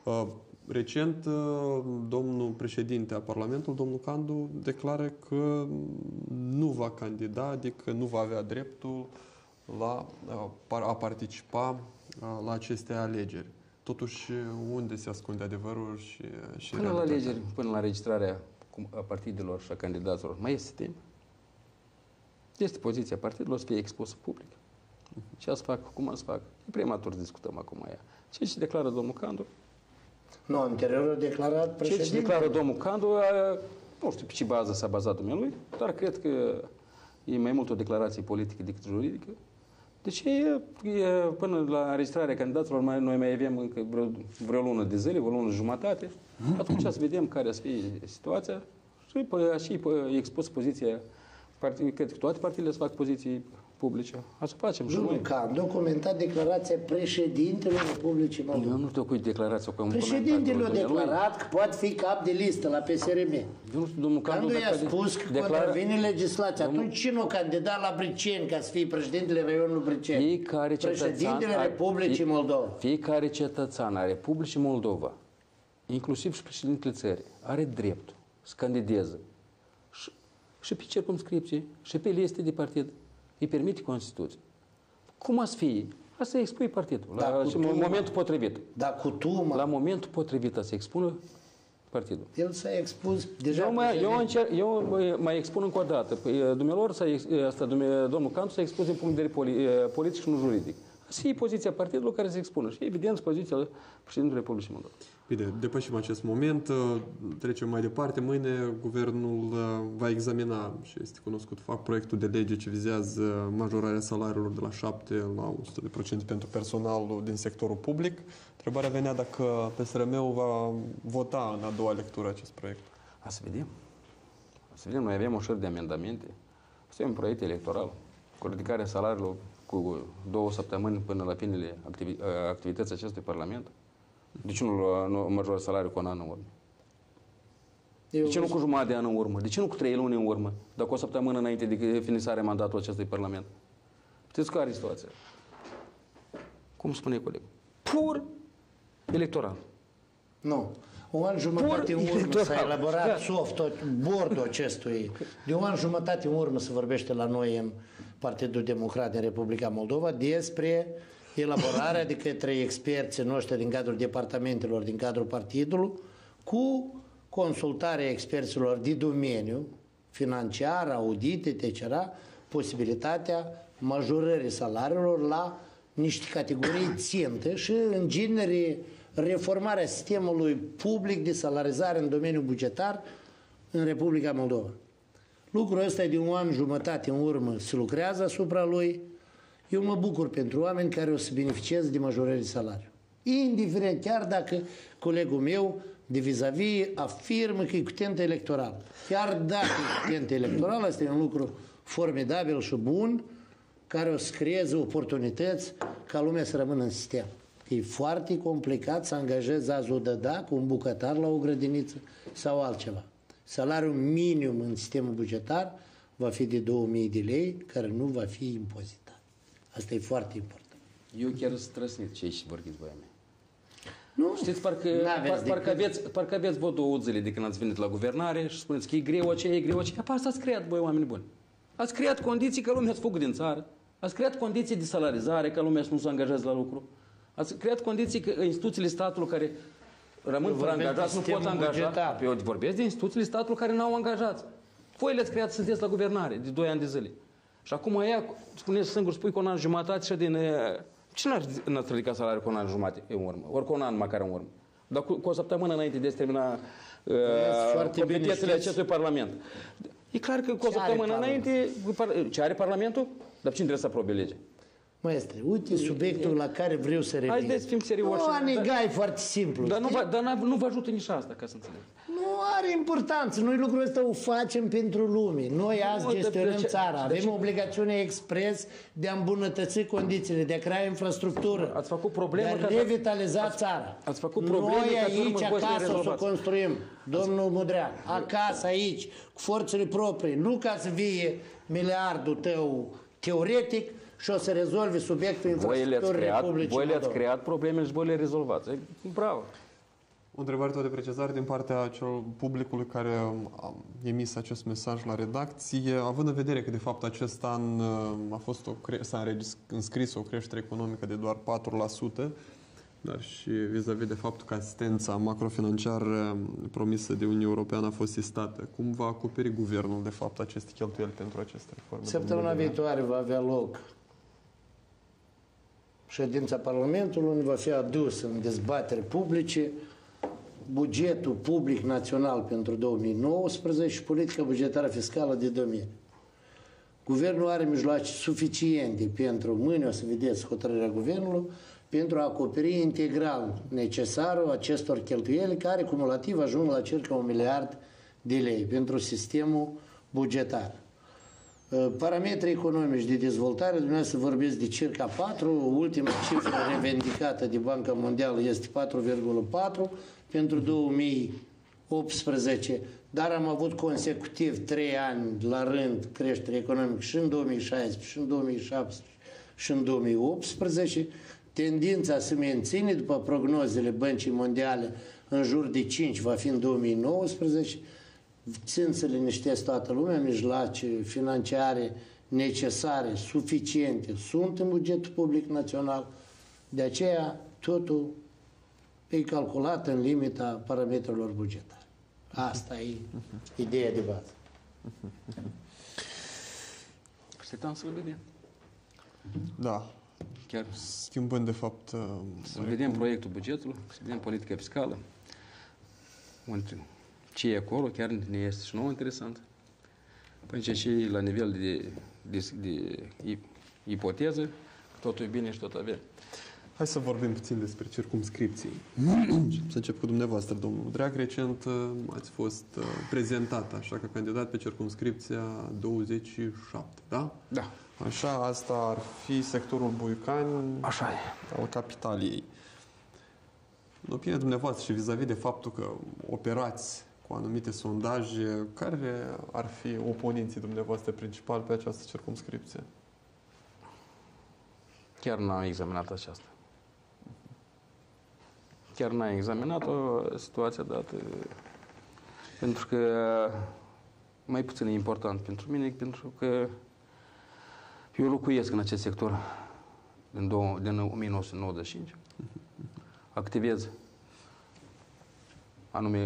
A: Recent, domnul președinte a Parlamentului, domnul Candu, declară că nu va candida, adică nu va avea dreptul la a participa la aceste alegeri. Totuși, unde se ascunde adevărul și, și
C: până realitatea? La alegeri, până la registrarea a partidelor și a candidaților, mai este timp. Este poziția partidelor să fie expusă public. ce să fac, cum să fac. E prima tur discutăm acum ea. Ce ce declară domnul Candu?
B: Nu, anterior a declarat președintele.
C: Ce ce declară domnul Candu, nu știu pe ce bază s-a bazat dumnealui, dar cred că e mai mult o declarație politică decât juridică. Deci e, e, până la înregistrarea candidaților mai, noi mai avem încă vreo, vreo lună de zile, vreo lună jumătate. Atunci să vedem care să fie situația și pe, și pe expus poziția. Cred că toate partidele să fac poziții publice. Asta facem și noi.
B: Că am documentat declarația președintelui Republicii Moldova.
C: Eu nu știu cu declarația.
B: Președintele a declarat că poate fi cap de listă la P S R M.
C: Eu nu știu, domnul Candu,
B: Candu i-a spus că
C: declara...
B: contravine legislația.
C: Domnul...
B: Atunci cine a candidat la Briceni ca să fie președintele raionului Briceni?
C: Fiecare
B: președintele
C: are...
B: Republicii Moldova.
C: Fiecare cetățean a Republicii Moldova, inclusiv și președintele țării, are dreptul să candideze și, și pe circumscripție, și pe liste de partid. Îi permite Constituția. Cum a să fie? Asta expui partidul. La da, tuma, momentul potrivit.
B: Da, cu tuma.
C: La momentul potrivit a se expună partidul.
B: El s-a expus deja.
C: Eu, mai, eu, încer, eu mai expun încă o dată. Dumnealor, asta, domnul Candu s-a expus din punct de vedere politic și nu juridic. Să fie poziția partidului care se expună. Și evident poziția președintelui Republicii Moldova.
A: Bine, depășim acest moment, trecem mai departe. Mâine guvernul va examina și este cunoscut fapt proiectul de lege ce vizează majorarea salariilor de la șapte la o sută la sută pentru personalul din sectorul public. Întrebarea venea dacă P S R M-ul va vota în a doua lectură acest proiect.
C: A să vedem. A să vedem. Noi avem o șir de amendamente. Asta e un proiect electoral cu ridicarea salariilor cu două săptămâni până la finele activi activității acestui Parlament. De ce nu, nu majoră salariul cu un an în urmă? De ce nu cu jumătate de an în urmă? De ce nu cu trei luni în urmă? Dacă o săptămână înainte de finisarea mandatului acestui Parlament? Știți care e situația? Cum spune colegul? Pur electoral.
B: Nu. Un an jumătate în urmă s-a elaborat da. softul, bordul acestui. De un an jumătate în urmă se vorbește la noi în Partidul Democrat din Republica Moldova despre elaborarea de către experții noștri din cadrul departamentelor, din cadrul partidului, cu consultarea experților de domeniu, financiar, audit, et cetera, posibilitatea majorării salariilor la niște categorii țintă și, în genere, reformarea sistemului public de salarizare în domeniul bugetar în Republica Moldova. Lucrul ăsta de un an jumătate în urmă se lucrează asupra lui. Eu mă bucur pentru oameni care o să beneficieze de majorări de salariu. Indiferent, chiar dacă colegul meu de vis-a-vis afirmă că e cu tentă electoral. Chiar dacă e cu tentă electoral, asta e un lucru formidabil și bun, care o să creeze oportunități ca lumea să rămână în sistem. E foarte complicat să angajezi azi o dăda cu un bucătar la o grădiniță sau altceva. Salariul minim în sistemul bugetar va fi de două mii de lei, care nu va fi impozitat. Asta e foarte important.
C: Eu chiar străsnit ce aici vorbiți voi mei.
B: Nu,
C: știți, parcă, par, parcă, aveți, parcă aveți vă două zile de când ați venit la guvernare și spuneți că e greu aceea, e greu aceea. Apoi asta ați creat, voi oameni buni. Ați creat condiții ca lumea să fugă din țară. Ați creat condiții de salarizare ca lumea să nu se angajează la lucru. Ați creat condiții că instituțiile statului care rămân fără angajați nu pot angaja. Eu vorbesc de instituțiile statului care n-au angajați. Voi le-ați creat, sunteți la guvernare de doi ani de zile. Și acum ea, spuneți singur, spui cu un an jumătate și din... Cine n-ați ridicat salariul cu un an jumătate în urmă? Ori cu un an măcar în urmă. Dar cu, cu o săptămână înainte de a termina uh, competențele acestui Parlament. E clar că cu o săptămână înainte... Ce are Parlamentul? Dar cine trebuie să aprobe legea?
B: Maestre, uite subiectul la care vreau să revin.
C: Haideți, fim serioși.
B: Nu, anegai foarte simplu.
C: Dar nu, dar nu vă ajută nici asta, ca să înțeleg.
B: Nu are importanță. Noi lucrul ăsta o facem pentru lume. Noi azi nu, gestionăm de, țara. Avem de obligațiune expres de a îmbunătăți condițiile, de a crea infrastructură,
C: ați făcut probleme
B: de a revitaliza ați, țara.
C: Ați făcut probleme.
B: Noi aici, acasă, o să o construim. Domnul Mudrean, acasă, aici, cu forțele proprii. Nu ca să vie miliardul tău teoretic și o să rezolvi subiectul infrastructurii Republicii
C: Voi le-ați creat probleme și voi le rezolvați. Bravo!
A: O întrebare tot de precizare din partea celor publicului care a emis acest mesaj la redacție, având în vedere că de fapt acest an a fost o s-a înscris o creștere economică de doar patru la sută, dar și vis-a-vis de faptul că asistența macrofinanciară promisă de Uniunea Europeană a fost sistată. Cum va acoperi guvernul de fapt aceste cheltuieli pentru aceste reforme?
B: Săptămâna viitoare va avea loc ședința Parlamentului, unde va fi adus în dezbatere publice bugetul public național pentru două mii nouăsprezece și politica bugetară fiscală de domeniu. Guvernul are mijloace suficiente pentru, mâine o să vedeți hotărârea Guvernului, pentru a acoperi integral necesarul acestor cheltuieli care cumulativ ajung la circa un miliard de lei pentru sistemul bugetar. Parametrii economici de dezvoltare, dumneavoastră vorbiți de circa patru, ultima cifră revendicată de Banca Mondială este patru virgulă patru pentru două mii optsprezece, dar am avut consecutiv trei ani la rând creștere economică și în două mii șaisprezece, și în două mii șaptesprezece, și în două mii optsprezece. Tendința se menține după prognozele Băncii Mondiale în jur de cinci va fi în două mii nouăsprezece. Țin să liniștesc toată lumea, mijloace financiare necesare, suficiente, sunt în bugetul public național. De aceea, totul e calculat în limita parametrilor bugetare. Asta e ideea de bază.
C: Așteptam să-l vedem.
A: Da.
C: Chiar
A: schimbând, de fapt...
C: Să vedem proiectul bugetului, să vedem politica fiscală, ce e acolo, chiar ne este și nouă interesant. Până ce și la nivel de, de, de ipoteză, totul e bine și tot avem.
A: Hai să vorbim puțin despre circumscripții. Să încep cu dumneavoastră, domnul Dreag. Recent ați fost prezentat așa ca candidat pe circumscripția douăzeci și șapte, da?
C: Da.
A: Așa, asta ar fi sectorul Buicani
C: Așa e.
A: Al Capitaliei. În opinia dumneavoastră și vis-a-vis de faptul că operați cu anumite sondaje, care ar fi oponenții dumneavoastră principali pe această circumscripție?
C: Chiar n-am examinat aceasta. Chiar n-am examinat-o situația dată, pentru că mai puțin e important pentru mine, pentru că eu locuiesc în acest sector din, două, din o mie nouă sute nouăzeci și cinci. Activez anume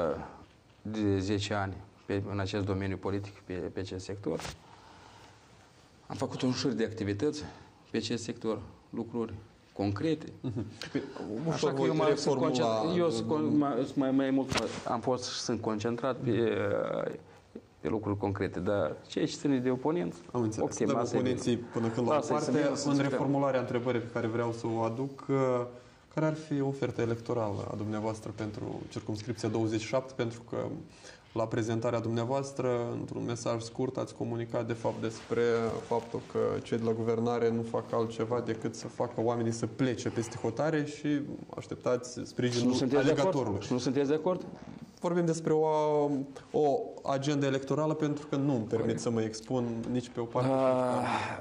C: de zece ani pe, în acest domeniu politic, pe, pe acest sector. Am făcut un șir de activități pe acest sector, lucruri concrete.
A: Uh-huh.
C: Așa că eu, m-am concentrat, eu mai, mai mult am fost și sunt concentrat pe, pe lucruri concrete, dar ce ține de oponenți?
A: Am înțeles. Dăm oponenții până când la o parte. În reformularea întrebării pe care vreau să o aduc, care ar fi oferta electorală a dumneavoastră pentru circumscripția douăzeci și șapte? Pentru că la prezentarea dumneavoastră, într-un mesaj scurt, ați comunicat de fapt despre faptul că cei de la guvernare nu fac altceva decât să facă oamenii să plece peste hotare și așteptați sprijinul alegatorului.
C: Și nu sunteți de acord?
A: Vorbim despre o, o agendă electorală pentru că nu îmi permit să mă expun nici pe o parte.
C: Uh,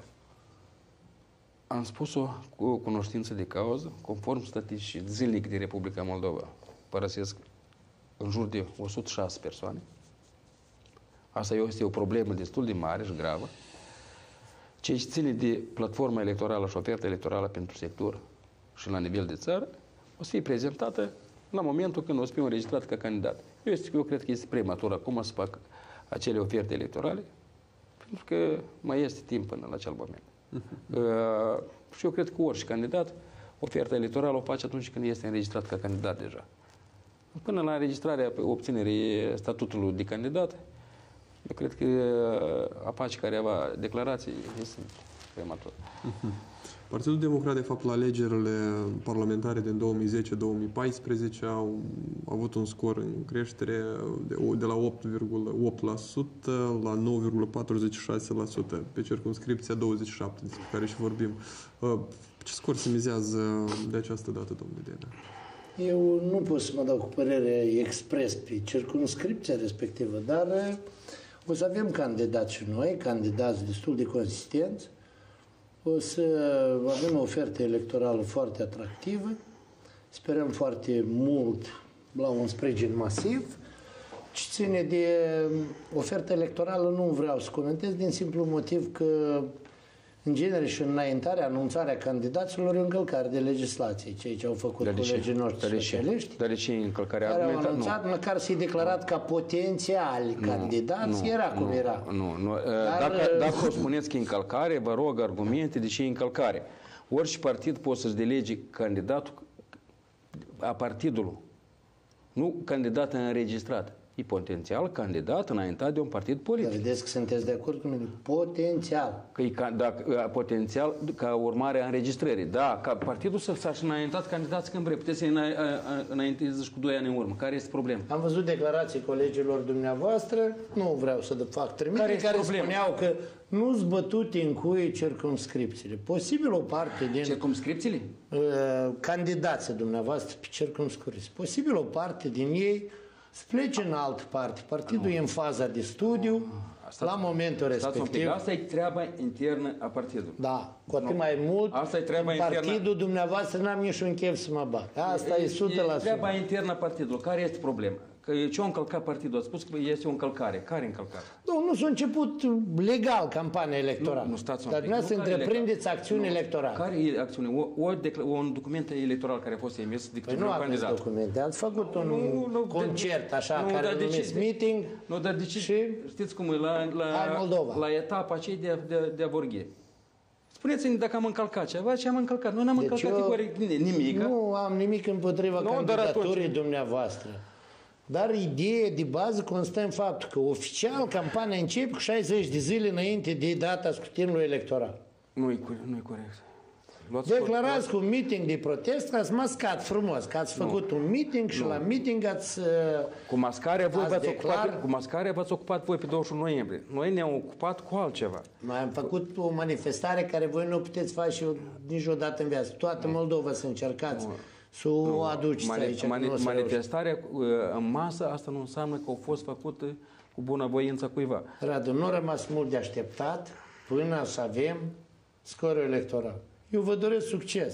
C: am spus-o cu cunoștință de cauză, conform statisticii zilnic de Republica Moldova. Părăsesc în jur de o sută șase persoane. Asta este o problemă destul de mare și gravă. Ce ține de platforma electorală și oferta electorală pentru sector și la nivel de țară, o să fie prezentată la momentul când o să fie înregistrat ca candidat. Eu, este, eu cred că este prematur acum să fac acele oferte electorale, pentru că mai este timp până la acel moment. Uh-huh. Uh, și eu cred că orice candidat, oferta electorală o face atunci când este înregistrat ca candidat deja. Până la înregistrarea, obținerii statutului de candidat, eu cred că a face careva declarații este prematur.
A: Uh-huh. Partidul Democrat, de fapt, la alegerile parlamentare din două mii zece două mii paisprezece au avut un scor în creștere de, de la opt virgulă opt la sută la nouă virgulă patruzeci și șase la sută pe circumscripția douăzeci și șapte, despre care și vorbim. Ce scor se mizează de această dată, domnule Denea?
B: Eu nu pot să mă dau cu părere expres pe circumscripția respectivă, dar o să avem candidați și noi, candidați destul de consistenți. O să avem o ofertă electorală foarte atractivă. Sperăm foarte mult la un sprijin masiv. Ce ține de ofertă electorală nu vreau să comentez din simplu motiv că în genere și înaintarea, anunțarea candidaților e încălcare de legislație, cei ce au făcut colegii noștri socialiști,
C: dar de ce încălcarea
B: care au anunțat, nu. Măcar să-i declarat ca potențiali nu, candidați, nu, era cum
C: nu,
B: era.
C: Nu, nu. Dar, dacă, dacă o spuneți că e încălcare, vă rog argumente de ce e încălcare. Orice partid poate să-și delege candidatul a partidului, nu candidat înregistrat. E potențial candidat înaintat de un partid politic.
B: Dar vedeți că sunteți de acord cu mine? Potențial.
C: Că e ca, da, potențial ca urmare a înregistrării. Da, ca partidul să s-a înaintat candidați când vrei. Puteți să înainteze și cu doi ani în urmă. Care este problema?
B: Am văzut declarații colegilor dumneavoastră, nu vreau să fac trimitere, care, care spuneau că nu-s bătute în cuie circumscripțiile. Posibil o parte din...
C: Circumscripțiile?
B: Uh, candidații dumneavoastră pe circumscripții. Posibil o parte din ei să plece în altă parte. Partidul e în faza de studiu, asta, la momentul respectiv.
C: Asta e treaba internă a partidului.
B: Da, cu atât no. mai mult,
C: asta e treaba
B: partidul
C: internă.
B: dumneavoastră n-am niciun chef să mă bag. Asta e, e sută la sută.
C: E treaba internă a partidului. Care este problema? Că ce-a încălcat partidul? A spus că este o încălcare. Care încălcare?
B: Nu, nu s-a început legal campania electorală. Nu,
C: nu stați un
B: Dar dumneavoastră întreprindeți acțiuni nu. electorale.
C: Care e acțiune? O, o un document electoral care a fost emis de
B: păi nu aveți
C: candidat.
B: documente. Ați făcut un nu, nu, concert așa
C: nu,
B: care numiți meeting.
C: Nu, dar de ce?
B: Și
C: știți cum e? La, la, la etapa aceea de, de, de a vorghi. Spuneți-mi dacă am încălcat ceva, ce am încălcat. Nu am încălcat categoric nimic.
B: Nu am nimic împotriva no, candidaturii dumneavoastră. Dar ideea de bază constă în faptul că oficial campania începe cu șaizeci de zile înainte de data scrutinului electoral.
C: Nu-i nu corect. Luați
B: Declarați cu un meeting de protest că ați mascat frumos, că ați făcut nu. un meeting și nu. la meeting ați
C: Cu mascarea voi v-ați ocupat, cu mascarea v-ați ocupat voi pe douăzeci și unu noiembrie. Noi ne-am ocupat cu altceva.
B: Noi am făcut o manifestare care voi nu puteți face niciodată în viață. Toată Moldova să încercați. Nu. Să o aduceți
C: Mani
B: aici.
C: Mani manifestarea în masă, asta nu înseamnă că a fost făcută cu bunăvoința cuiva.
B: Radu, nu a rămas mult de așteptat până să avem scorul electoral. Eu vă doresc succes.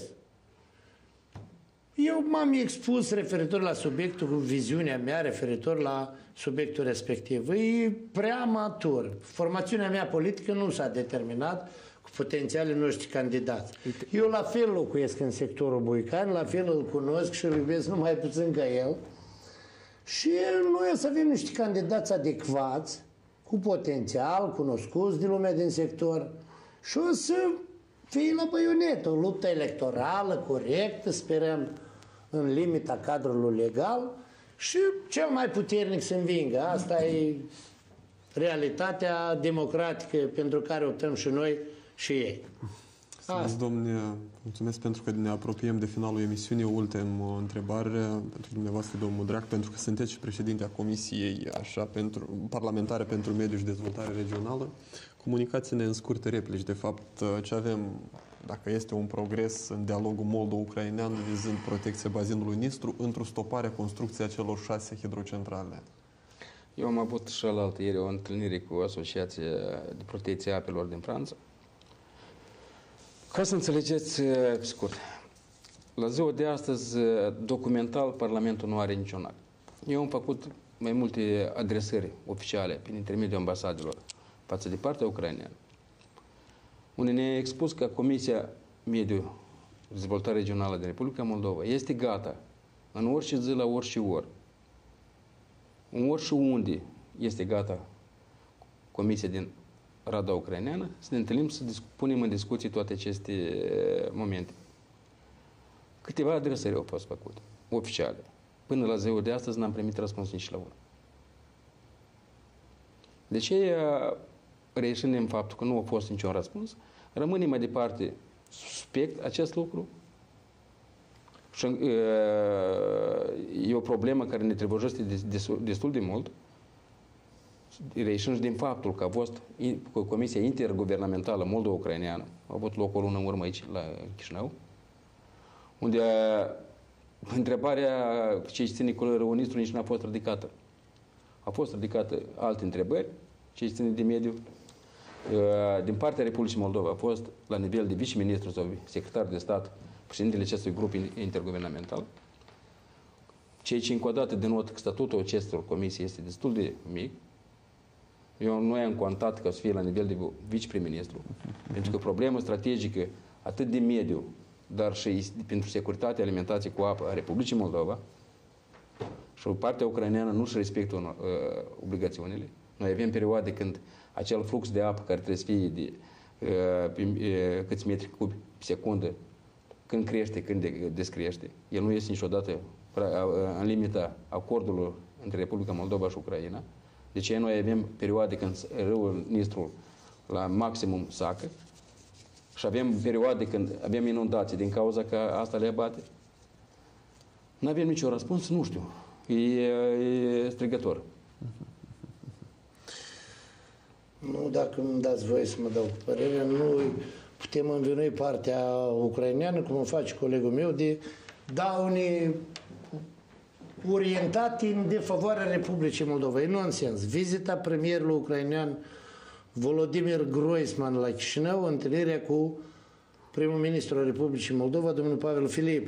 B: Eu m-am expus referitor la subiectul, cu viziunea mea referitor la subiectul respectiv. E prea matur. Formațiunea mea politică nu s-a determinat cu potențialii noștri candidați. Eu la fel locuiesc în sectorul Buican, la fel îl cunosc și îl iubesc numai puțin ca el. Și noi o să avem niște candidați adecvați, cu potențial, cunoscuți de lumea din sector și o să fie la baionetă, o luptă electorală corectă, sperăm în limita cadrului legal și cel mai puternic să învingă. Asta e realitatea democratică pentru care optăm și noi și ei.
A: Mulțumesc, domne, mulțumesc pentru că ne apropiem de finalul emisiunii. O ultimă întrebare pentru dumneavoastră, domnul Drac, pentru că sunteți și președintea Comisiei așa, pentru, parlamentare pentru mediu și dezvoltare regională. Comunicați-ne în scurte replici, de fapt, ce avem, dacă este un progres în dialogul moldo-ucrainean vizând protecția bazinului Nistru într-o stopare a construcției celor șase hidrocentrale.
C: Eu am avut și alaltă ieri o întâlnire cu Asociația de Protecție a Apelor din Franța. Ca să înțelegeți scurt, la ziua de astăzi, documental, Parlamentul nu are niciun act. Eu am făcut mai multe adresări oficiale prin intermediul ambasadelor față de partea ucraineană, unde ne-a expus că Comisia Mediu Dezvoltare Regională din Republica Moldova este gata în orice zi, la orice oră, în orice unde este gata Comisia din Rada Ucraineană, să ne întâlnim, să punem în discuție toate aceste momente. Câteva adresări au fost făcute, oficiale. Până la ziua de astăzi n-am primit răspuns nici la una. De ce, reieșind din faptul că nu a fost niciun răspuns, rămâne mai departe suspect acest lucru și e o problemă care ne trebuiește destul de mult, reieșind din faptul că a fost Comisia Interguvernamentală Moldo-Ucraineană, a avut loc o lună în urmă aici, la Chișinău, unde întrebarea ce ține cu Răunistru nici nu a fost ridicată. A fost ridicată alte întrebări, ce ține de mediu. Din partea Republicii Moldova a fost la nivel de viceministru sau secretar de stat, președintele acestui grup interguvernamental, ceea ce încă o dată denotă că statutul acestor comisii este destul de mic. Eu nu am contat că o să fie la nivel de viceprim-ministru, pentru că problemă strategică atât de mediu, dar și pentru securitatea alimentației cu apă a Republicii Moldova și partea ucraineană nu își respectă uh, obligațiunile. Noi avem perioade când acel flux de apă care trebuie să fie de câți metri cubi pe secundă, când crește, când descrește. El nu este niciodată în limita acordului între Republica Moldova și Ucraina. De ce noi avem perioade când râul Nistru la maximum sacă și avem perioade când avem inundații din cauza că asta le abate? Nu avem nicio răspuns, nu știu. E, e strigător.
B: Nu, dacă îmi dați voie să mă dau cu părerea, nu putem învinui partea ucraineană, cum o face colegul meu, de daune orientate în defavoarea Republicii Moldova. E nonsens. Vizita premierului ucrainean Volodymyr Groisman la Chișinău, întâlnirea cu primul ministru al Republicii Moldova, domnul Pavel Filip.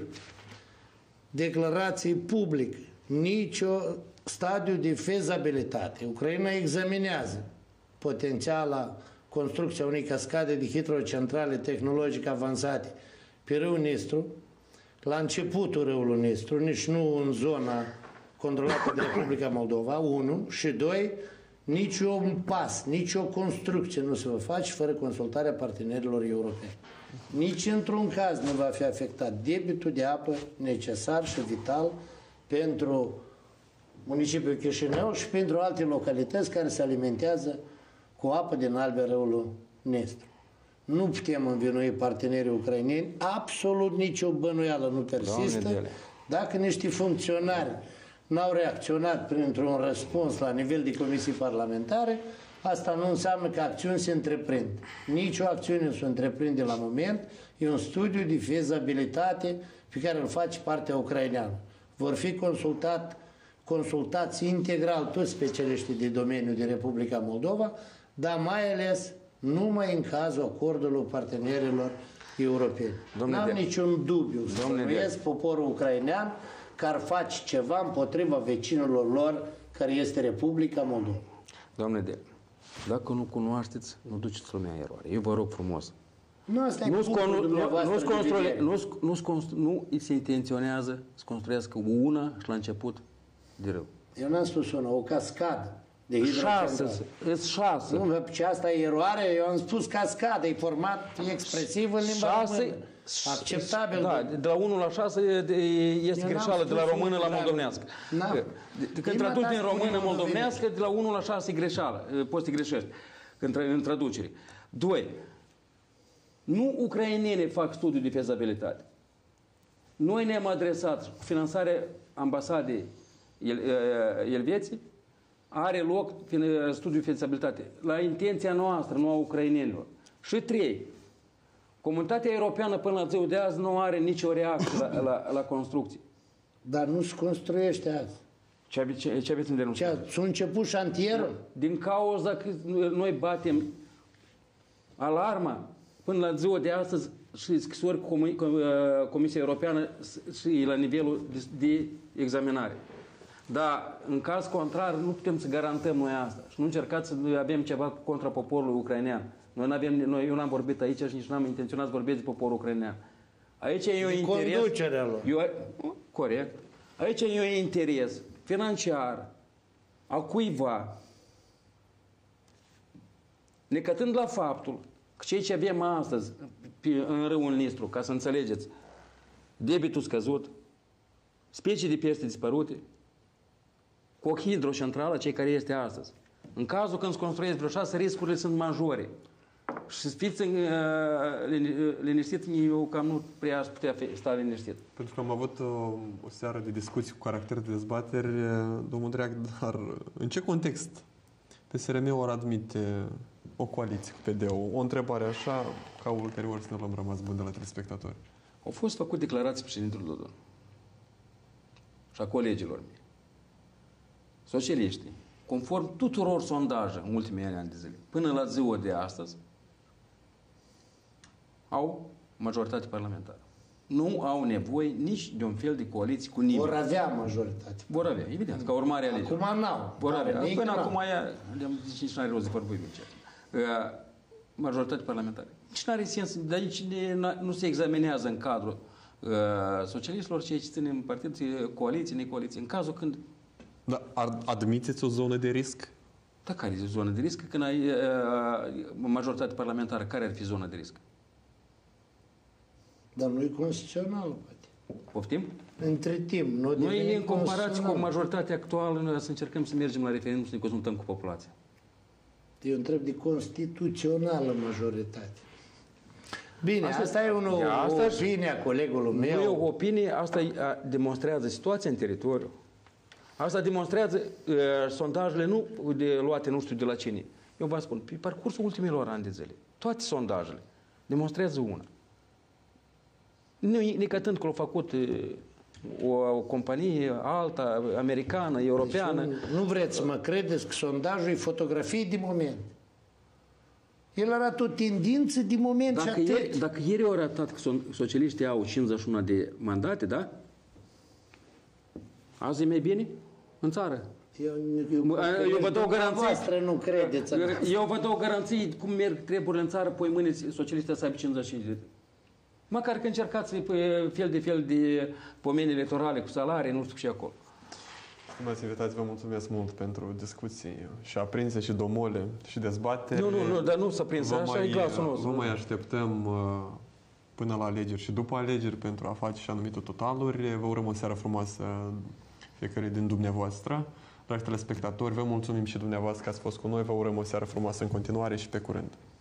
B: Declarații publice, nicio stadiu de fezabilitate. Ucraina examinează potențiala construcția unei cascade de hidrocentrale tehnologice avansate pe râul Nistru, la începutul râului Nistru, nici nu în zona controlată de Republica Moldova, unu, și doi, nici un pas, nici o construcție nu se va face fără consultarea partenerilor europeni. Nici într-un caz nu va fi afectat debitul de apă necesar și vital pentru municipiul Chișinău și pentru alte localități care se alimentează cu apă din albia râului Nistru. Nu putem învinui partenerii ucraineni, absolut nicio bănuială nu persistă. Dacă niște funcționari n-au reacționat printr-un răspuns la nivel de comisii parlamentare, asta nu înseamnă că acțiuni se întreprind. Nici o acțiune nu se întreprinde la moment, e un studiu de fezabilitate pe care îl face partea ucraineană. Vor fi consultat, consultați integral toți specialiștii de domeniu din Republica Moldova, dar mai ales numai în cazul acordului partenerilor europeni. N-am niciun dubiu să spuneți poporul ucrainean că ar face ceva împotriva vecinilor lor, care este Republica Moldova.
C: Doamne de, dacă nu cunoașteți, nu duceți lumea în eroare. Eu vă rog frumos.
B: Nu, asta e
C: nu,
B: punctul dumneavoastră de vedere.
C: Nu, nu, nu se intenționează să construiască una și la început de râu.
B: Eu n-am spus una, o cascadă de hidrocentrală.
C: Șase, șase.
B: Nu, ce asta e eroare, eu am spus cascadă, e format expresiv în limba română. Acceptabil.
C: Da, de la unu la șase este greșeală, de la română la moldovenească. Când traduci din română moldovenească, de la unu la șase e greșeală, poți să greșești în traducere. Doi, nu ucrainenii fac studiu de fezabilitate. Noi ne-am adresat cu finanțarea ambasadei Elveției, are loc studiul de fezabilitate la intenția noastră, nu a ucrainenilor. Și trei, comunitatea europeană până la ziua de azi nu are nicio reacție la, la, la construcții.
B: Dar nu se construiește azi.
C: Ce, ave, ce, ce aveți în denunțare?
B: S-a început șantierul?
C: Din cauza că noi batem alarma până la ziua de astăzi și scrisori cu Comisia Europeană și la nivelul de, de examinare. Dar, în caz contrar, nu putem să garantăm noi asta. Și nu încercați să avem ceva contra poporului ucrainean. Noi n-avem, noi, eu n-am vorbit aici și nici n-am intenționat să vorbesc de poporul ucrainean. Aici e un interes...
B: Conducerea lor.
C: Eu, corect. Aici e un interes financiar a cuiva, necătând la faptul că ceea ce avem astăzi în râul Nistru, ca să înțelegeți, debitul scăzut, specii de pește dispărute, cu o hidrocentrală, cei care este astăzi. În cazul când se construiesc vreo șase, riscurile sunt majore. Și să fiți uh, liniștit, eu cam nu prea aș putea sta liniștit.
A: Pentru că am avut o, o seară de discuții cu caracter de dezbateri, domnul Dreag, dar în ce context P S R M-ul admite o coaliție cu P D-ul? O întrebare așa, ca ulterior să ne luăm rămas bun de la telespectatori.
C: Au fost făcut declarații președintelui Dodon și a colegilor mei. Socialiștii, conform tuturor sondaje în ultimii ani de zile, până la ziua de astăzi, au majoritate parlamentară. Nu au nevoie nici de un fel de coaliție cu nimeni.
B: Vor avea majoritate.
C: Vor avea, evident, ca urmare a legii.
B: Acum n-au.
C: Vor avea. Până acum aia, le-am zis, nici n-are rost de vorbim uh, majoritate parlamentară. Nici n-are sens, de aici nu se examinează în cadrul uh, socialiștilor ceea ce ține în partid, coaliție, necoaliție. În cazul când
A: Dar admiteți o zonă de risc
C: Dar care e zona de risc? Când ai uh, majoritate parlamentară, care ar fi zona de risc?
B: Dar nu e constituțional, poate.
C: Poftim?
B: Între timp, nu
C: Noi, în comparație cu majoritatea actuală, noi să încercăm să mergem la referendum, să ne consultăm cu populația.
B: Eu întreb de constituțională majoritate. Bine, asta, asta e unul, asta o opinie a colegului meu.
C: Nu e o opinie, asta demonstrează situația în teritoriu. Asta demonstrează uh, sondajele nu de, luate nu știu de la cine. Eu vă spun, pe parcursul ultimilor ani de zile, toate sondajele demonstrează una. Nu nicătând că l-a făcut uh, o, o companie alta, americană, europeană.
B: Deci nu, nu vreți să mă credeți că sondajul e fotografie de moment. El arată o tendință de moment
C: dacă
B: și atât.
C: Ieri, dacă ieri au arătat că socialiștii au cincizeci și unu de mandate, da? Azi e mai bine în țară.
B: Eu, eu,
C: eu vă dau garanții.
B: Nu credeți.
C: Eu vă dau garanții cum merg treburile în țară, păi mâine socialistii să aibă cincizeci și cinci de. Măcar că încercați fel de fel de pomeni electorale cu salarii, nu știu ce acolo.
A: Stimați invitați, vă mulțumesc mult pentru discuții și aprinse și domole și dezbatere.
C: Nu, nu, nu, dar nu s-a prins, așa e glasul nostru.
A: Vă mai așteptăm până la alegeri și după alegeri pentru a face și anumite totaluri. Vă urăm o seară frumoasă fiecare din dumneavoastră. Dragi telespectatori, vă mulțumim și dumneavoastră că ați fost cu noi. Vă urăm o seară frumoasă în continuare și pe curând.